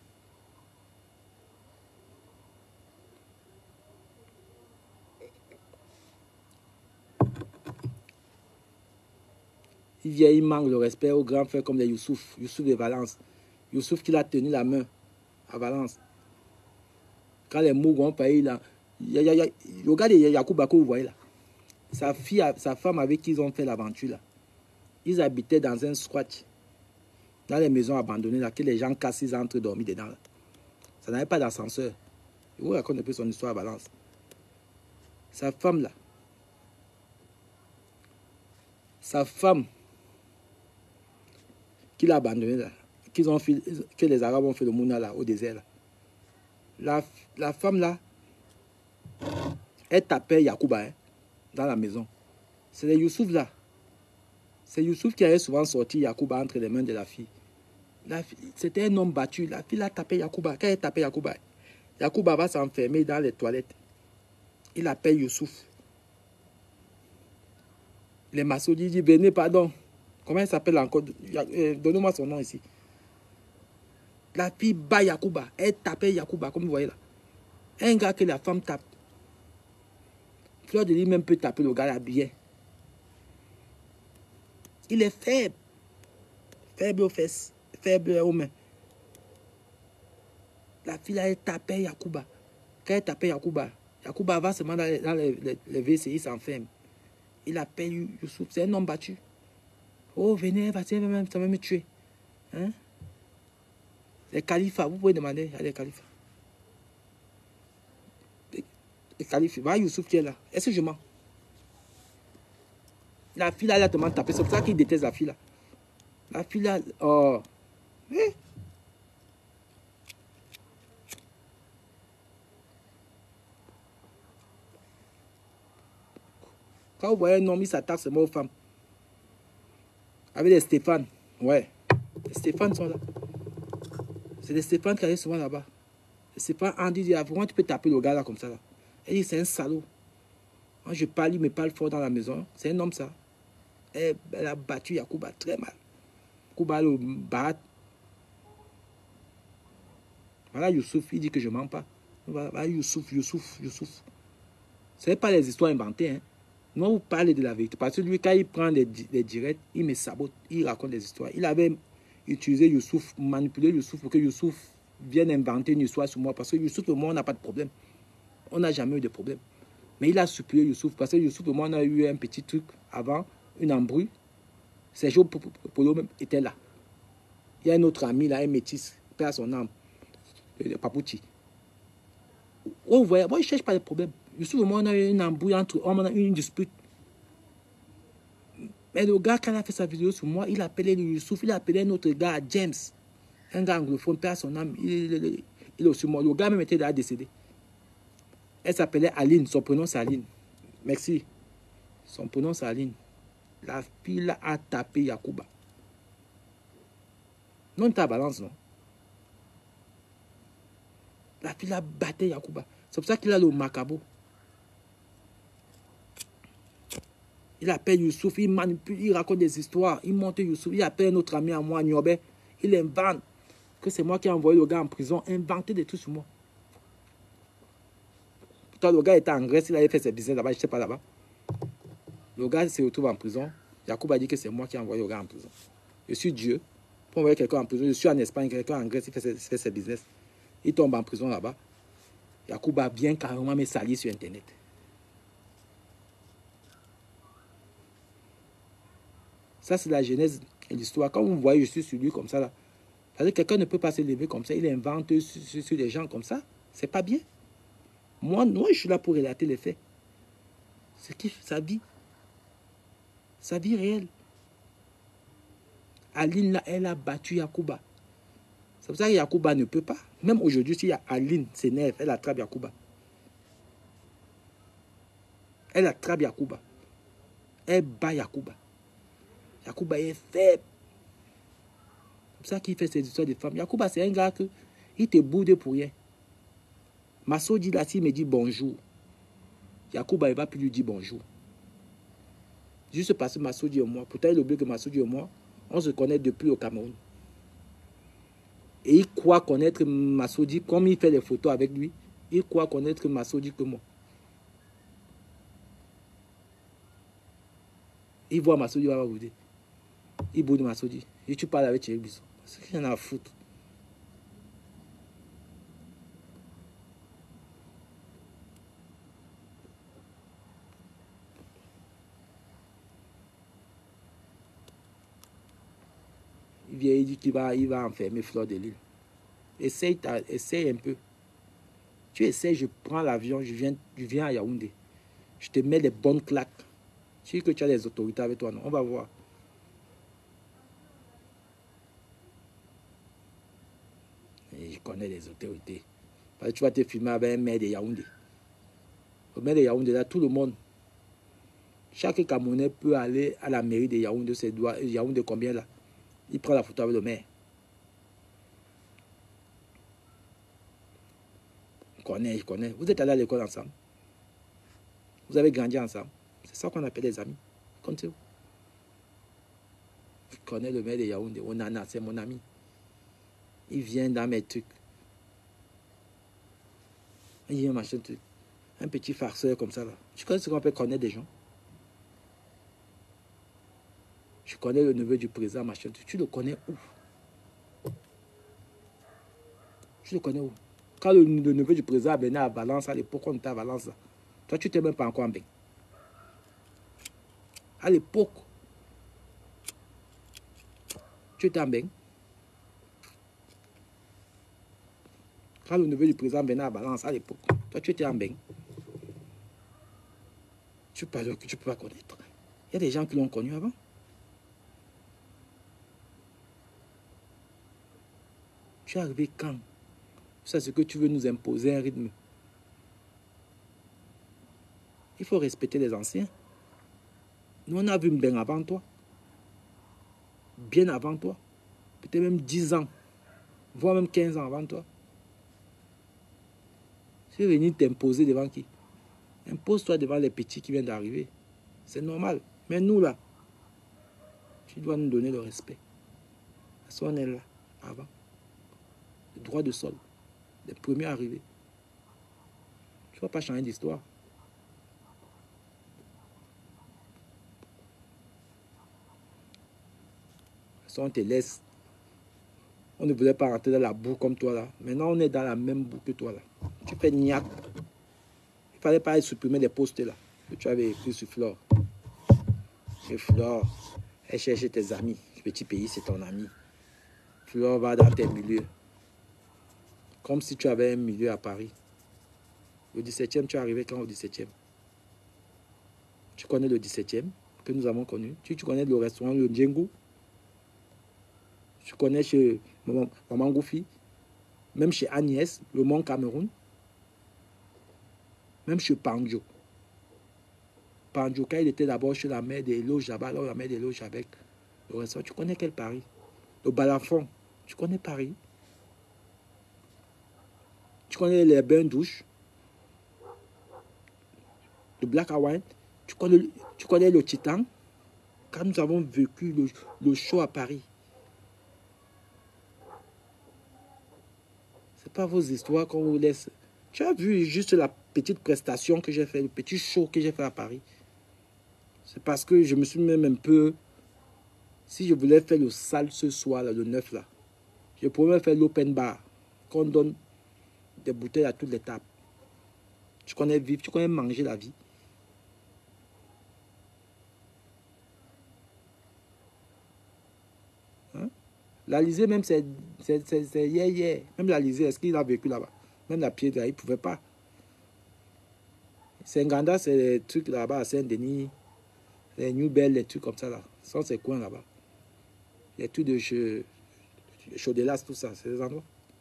Il vient, il manque le respect aux grands frères comme les Youssouf, Youssouf de Valence. Youssouf qui l'a tenu la main à Valence. Quand les Mougons ont payé là, regardez Yacouba que vous voyez là. Sa fille, sa femme avec qui ils ont fait l'aventure là. Ils habitaient dans un squat. Dans les maisons abandonnées là, que les gens cassent, ils entrent dormir dedans là. Ça n'avait pas d'ascenseur. Je vous raconte un peu son histoire à Valence. Sa femme là. Sa femme qu'il a abandonné là, qu'ils ont fait, que les Arabes ont fait le Mouna là, au désert là. La, la femme là, elle tapait Yacouba hein, dans la maison. C'est les Youssouf là. C'est Youssouf qui avait souvent sorti Yacouba entre les mains de la fille. C'était un homme battu. La fille a tapé Yacouba. Quand elle tapait Yacouba, Yacouba va s'enfermer dans les toilettes. Il appelle Youssouf. Les Massoudi disent, venez, pardon. Comment il s'appelle encore? Donnez-moi son nom ici. La fille bat Yacouba. Elle tapait Yacouba, comme vous voyez là. Un gars que la femme tape. Fleur de Lys même peut taper le gars là bien. Il est faible. Faible aux fesses. Faible aux mains. La fille là, elle tapait Yacouba. Quand elle tapait Yacouba, Yacouba va seulement dans les, dans les, les, les W C, il s'enferme. Il appelle Youssouf. C'est un homme battu. Oh, venez, vas-y, ça va me tuer. Hein? Les califats, vous pouvez demander à les califats. Les califats, voilà Youssouf qui est là. Est-ce que je mens? La fille là, elle a tellement tapé. C'est pour ça qu'il déteste la fille là. La fille là, oh. Eh? Quand vous voyez un homme, il s'attaque seulement aux femmes. Avec les Stéphane. Ouais. Les Stéphane sont là. C'est les Stéphane qui arrivent souvent là-bas. Stéphane Andy dit, comment tu peux taper le gars là comme ça là? Elle dit, c'est un salaud. Moi, je parle, il me parle fort dans la maison. C'est un homme ça. Elle, elle a battu Yacouba très mal. Yacouba le bat. Voilà Youssouf, il dit que je ne mens pas. Voilà Youssouf, Youssouf, Youssouf. Ce n'est pas les histoires inventées. Hein. Non, vous parlez de la vérité. Parce que lui, quand il prend les, les directs, il me sabote, il raconte des histoires. Il avait utilisé Youssouf, manipulé Youssouf pour que Youssouf vienne inventer une histoire sur moi. Parce que Youssouf et moi, on n'a pas de problème. On n'a jamais eu de problème. Mais il a supplié Youssouf. Parce que Youssouf et moi, on a eu un petit truc avant, une embrouille. Sergio Polo même était là. Il y a un autre ami là, un métis, perd son âme, le Papouti. Oh, vous voyez, moi, je ne cherche pas de problème. Youssouf et moi, on a eu une embrouille entre hommes, on a eu une dispute. Mais le gars, quand il a fait sa vidéo sur moi, il a appelé le Youssouf, il a appelé un autre gars, James. Un gars anglophone, perd son âme, il, il, il, il est aussi mort. Le gars même était là décédé. Elle s'appelait Aline, son prénom c'est Aline. Merci. Son prénom c'est Aline. La fille a tapé Yacouba. Non, ta balance, non. La fille a battu Yacouba. C'est pour ça qu'il a le macabo. Il appelle Youssouf, il manipule, il raconte des histoires. Il monte Youssouf, il appelle un autre ami à moi, Niobé. Il invente que c'est moi qui ai envoyé le gars en prison, inventé des trucs sur moi. Pourtant, le gars était en Grèce, il avait fait ses business là-bas, je ne sais pas là-bas. Le gars se retrouve en prison. Yacoub a dit que c'est moi qui ai envoyé le gars en prison. Je suis Dieu. Pour envoyer quelqu'un en prison, je suis en Espagne, quelqu'un en Grèce, il fait ses, fait ses business. Il tombe en prison là-bas. Yacoub a bien carrément me sali sur Internet. Ça, c'est la genèse et l'histoire. Quand vous voyez, je suis sur lui comme ça, là. Parce que quelqu'un ne peut pas se lever comme ça. Il invente sur, sur, sur des gens comme ça. C'est pas bien. Moi, moi, je suis là pour relater les faits. C'est qui sa vie. Sa vie réelle. Aline, là, elle a battu Yacouba. C'est pour ça que Yacouba ne peut pas. Même aujourd'hui, si Aline s'énerve, elle attrape Yacouba. Elle attrape Yacouba. Elle bat Yacouba. Yacouba est faible. C'est pour ça qu'il fait ces histoires de femmes. Yacouba, c'est un gars que il te boude pour rien. Masso dit là, s'il me dit bonjour, Yacouba, il ne va plus lui dire bonjour. Juste parce que Masso dit et moi, pourtant il oublie que Masso dit et moi, on se connaît depuis au Cameroun. Et il croit connaître Massoudi, comme il fait les photos avec lui, il croit connaître Massoudi que moi. Il voit Massoudi, il va vous dire. Il boude Massoudi. Et tu parles avec Thierry Bisson. C'est qu'il y en a à foutre. Il vient, il dit qu'il va, il va enfermer Fleur de Lille. Essaye, essaye un peu. Tu essayes, je prends l'avion, je viens, je viens à Yaoundé. Je te mets les bonnes claques. Tu dis que tu as les autorités avec toi, non? On va voir. Et je connais les autorités. Parce que tu vas te filmer avec un maire de Yaoundé. Le maire de Yaoundé, là, tout le monde. Chaque Camerounais peut aller à la mairie de Yaoundé. C'est Yaoundé combien là? Il prend la photo avec le maire. Je connais, je connais. Vous êtes allés à l'école ensemble. Vous avez grandi ensemble. C'est ça qu'on appelle les amis. Comptez-vous. Je connais le maire de Yaoundé. Onana, c'est mon ami. Il vient dans mes trucs. Il y a un machin truc. Un petit farceur comme ça là. Tu connais ce qu'on peut connaître des gens? Je connais le neveu du président, machin truc. Tu le connais où? Tu le connais où? Quand le, le neveu du président venait à Valence, à l'époque, on était à Valence là. Toi, tu n'étais même pas encore en bain. À l'époque, tu étais en bain. Quand le neveu du président venait à Valence, à l'époque, toi, tu étais en bain. Tu ne peux, peux pas connaître. Il y a des gens qui l'ont connu avant. Tu es arrivé quand? C'est ce que tu veux nous imposer un rythme. Il faut respecter les anciens. Nous, on a vu bien avant toi. Bien avant toi. Peut-être même dix ans. Voire même quinze ans avant toi. Tu es venu t'imposer devant qui? Impose-toi devant les petits qui viennent d'arriver. C'est normal. Mais nous, là, tu dois nous donner le respect. Parce qu'on est là, avant. Le droit de sol. Les premiers arrivés. Tu ne vas pas changer d'histoire. On te laisse. On ne voulait pas rentrer dans la boue comme toi là. Maintenant, on est dans la même boue que toi là. Tu fais niaque. Il ne fallait pas supprimer des postes là. Que tu avais écrit sur Flore. Et Flore, elle cherche tes amis. Ce petit pays, c'est ton ami. fleur va dans tes milieux. Comme si tu avais un milieu à Paris. Le dix-septième, tu es arrivé quand au dix-septième? Tu connais le dix-septième que nous avons connu? Tu, tu connais le restaurant, le Djengo? Tu connais chez Maman, Maman Goufi? Même chez Agnès, le Mont Cameroun? Même chez Panjo. Panjo, quand il était d'abord chez la mère des loges là-bas, là, la mère des loges avec le restaurant. Tu connais quel Paris? Le Balafon, tu connais Paris? Tu connais les bains douches? Le Black Hawaii? Tu connais, tu connais le Titan? Quand nous avons vécu le, le show à Paris. C'est pas vos histoires qu'on vous laisse. Tu as vu juste la petite prestation que j'ai fait, le petit show que j'ai fait à Paris. C'est parce que je me suis même un peu... Si je voulais faire le sale ce soir, là, le neuf, là, je pourrais faire l'open bar, qu'on donne des bouteilles à toutes les tables. Tu connais vivre, tu connais manger la vie. Hein? L'Alizé, même, c'est hier, hier. Même l'Alizé, est-ce qu'il a vécu là-bas? Même la pied, là, il ne pouvait pas. Saint-Ganda, c'est les trucs là-bas à Saint-Denis, les New Bell, les trucs comme ça, là. Ça, c'est coins là-bas. Les trucs de Chaudelas, tout ça, c'est des endroits.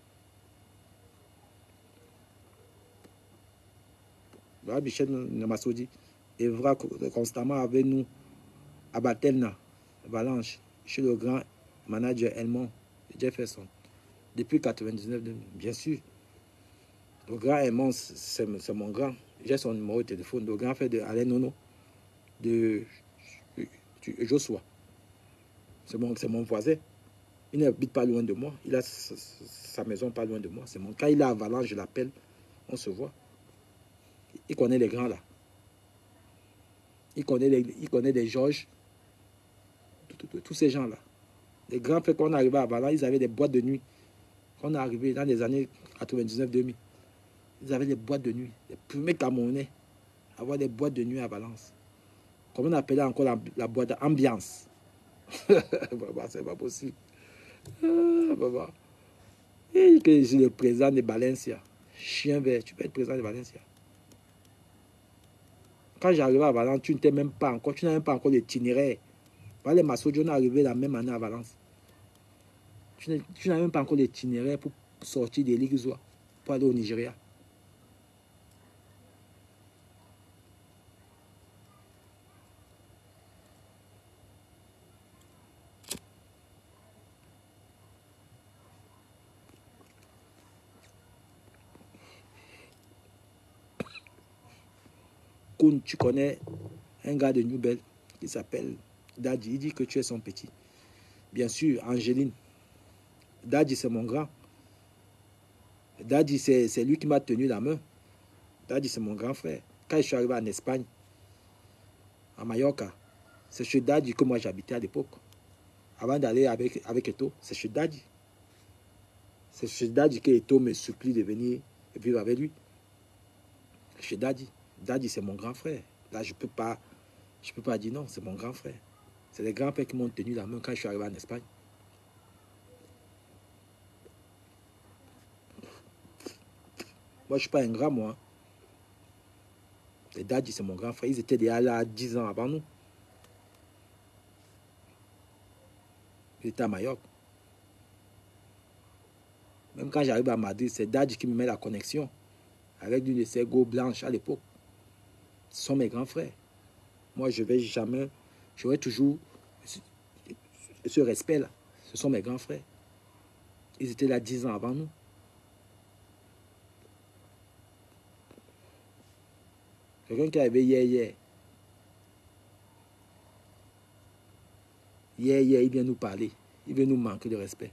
Voilà, Michel Namasodi, Evra constamment avec nous à Batelna, Valanche, chez le grand manager Elmond Jefferson, depuis quatre-vingt-dix-neuf, bien sûr. Le grand Elmond, c'est mon grand. J'ai son numéro de téléphone. Le grand fait de Alain Nono, de, de, de Joshua. C'est mon, mon voisin. Il n'habite pas loin de moi. Il a sa, sa maison pas loin de moi. Mon, quand il est à Valence, je l'appelle. On se voit. Il connaît les grands là. Il connaît les, il connaît des Georges. Tous ces gens là. Les grands fait qu'on arrivait à Valence, ils avaient des boîtes de nuit. Quand on est arrivé dans les années quatre-vingt-dix-neuf deux mille, ils avaient des boîtes de nuit. Les premiers Camerounais à avoir des boîtes de nuit à Valence. Comme on appelait encore la, la boîte d'ambiance. Baba, c'est pas possible. Ah, Baba. Et que je suis le président de Valencia. Chien vert, tu peux être président de Valencia. Quand j'arrivais à Valence, tu n'étais même pas encore, tu n'as même pas encore l'itinéraire. Les Massoudjos sont arrivés la même année à Valence. Tu n'as même pas encore l'itinéraire pour sortir des Ligues pour aller au Nigeria. Koun, tu connais un gars de Newbel qui s'appelle Dadji. Il dit que tu es son petit. Bien sûr, Angéline. Dadji, c'est mon grand. Dadji, c'est lui qui m'a tenu la main. Dadji, c'est mon grand frère. Quand je suis arrivé en Espagne, à Mallorca, c'est chez Dadji que moi j'habitais à l'époque. Avant d'aller avec, avec Eto, c'est chez Dadji. C'est chez Dadji que Eto me supplie de venir vivre avec lui. Chez Dadji. Dadji, c'est mon grand frère. Là, je ne peux pas, je peux pas dire non, c'est mon grand frère. C'est les grands-pères qui m'ont tenu la main quand je suis arrivé en Espagne. Moi, je ne suis pas un grand, moi. Les Dadji, c'est mon grand frère. Ils étaient déjà là dix ans avant nous. Ils étaient à Majorque. Même quand j'arrive à Madrid, c'est Dadji qui me met la connexion avec l'une de ces go blanches à l'époque. Ce sont mes grands frères. Moi, je ne vais jamais... J'aurai toujours ce, ce respect-là. Ce sont mes grands frères. Ils étaient là dix ans avant nous. Quelqu'un qui est arrivé hier, hier. Hier, hier, il vient nous parler. Il vient nous manquer de respect.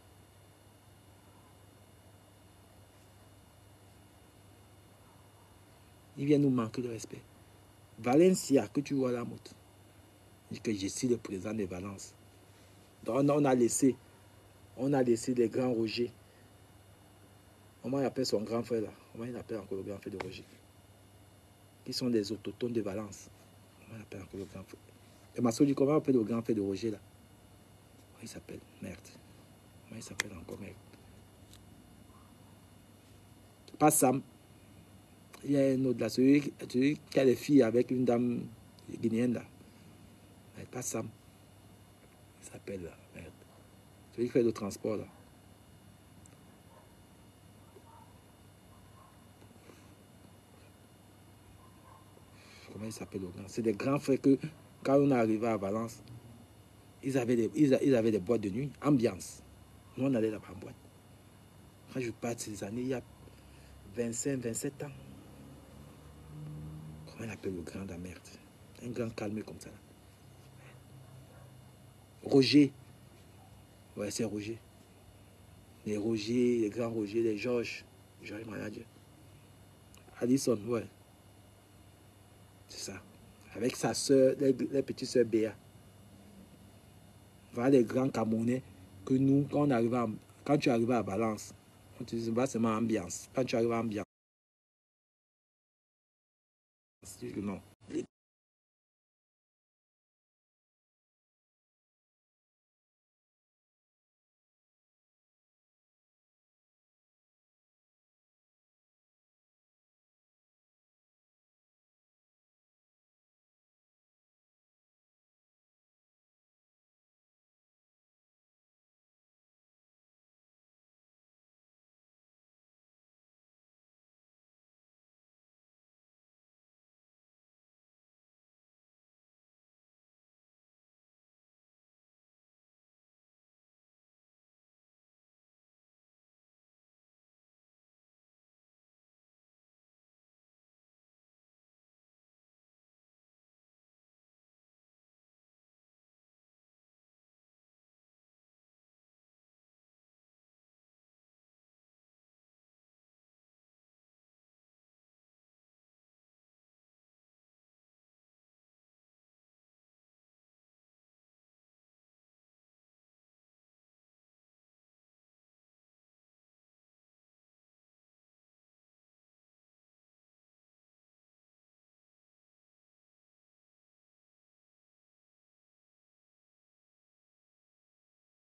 Il vient nous manquer de respect. Valencia, que tu vois là, Mout. Il dit que je suis le président de Valence. Donc on a laissé, on a laissé les grands Roger. On m'a appelé son grand frère là. On m'a appelé encore le grand frère de Roger. Qui sont des autochtones de Valence. On m'a appelé encore le grand frère. Et ma soeur dit comment on appelle le grand frère de Roger là. Comment il s'appelle? Merde. Comment il s'appelle encore, mec? Pas Sam. Il y a un autre là, celui, celui qui a des filles avec une dame guinéenne là. Mais pas Sam. Il s'appelle là, merde. Celui qui fait le transport là. Comment il s'appelle le grand? C'est des grands frères que, quand on est arrivé à Valence, ils avaient des, ils, ils avaient des boîtes de nuit, ambiance. Nous, on allait là-bas en boîte. Quand je parle de ces années, il y a vingt-cinq, vingt-sept ans. Comment il appelle le grand de la merde? Un grand calme comme ça. Roger. Ouais, c'est Roger. Les Roger, les grands Roger, les Georges. Georges manager. Addison, ouais. C'est ça. Avec sa soeur, les, les petites soeurs Béa. Voilà les grands Camerounais que nous, quand, on arrive à, quand tu arrives à Valence, on te dit, c'est seulement ambiance. Quand tu arrives à ambiance, non.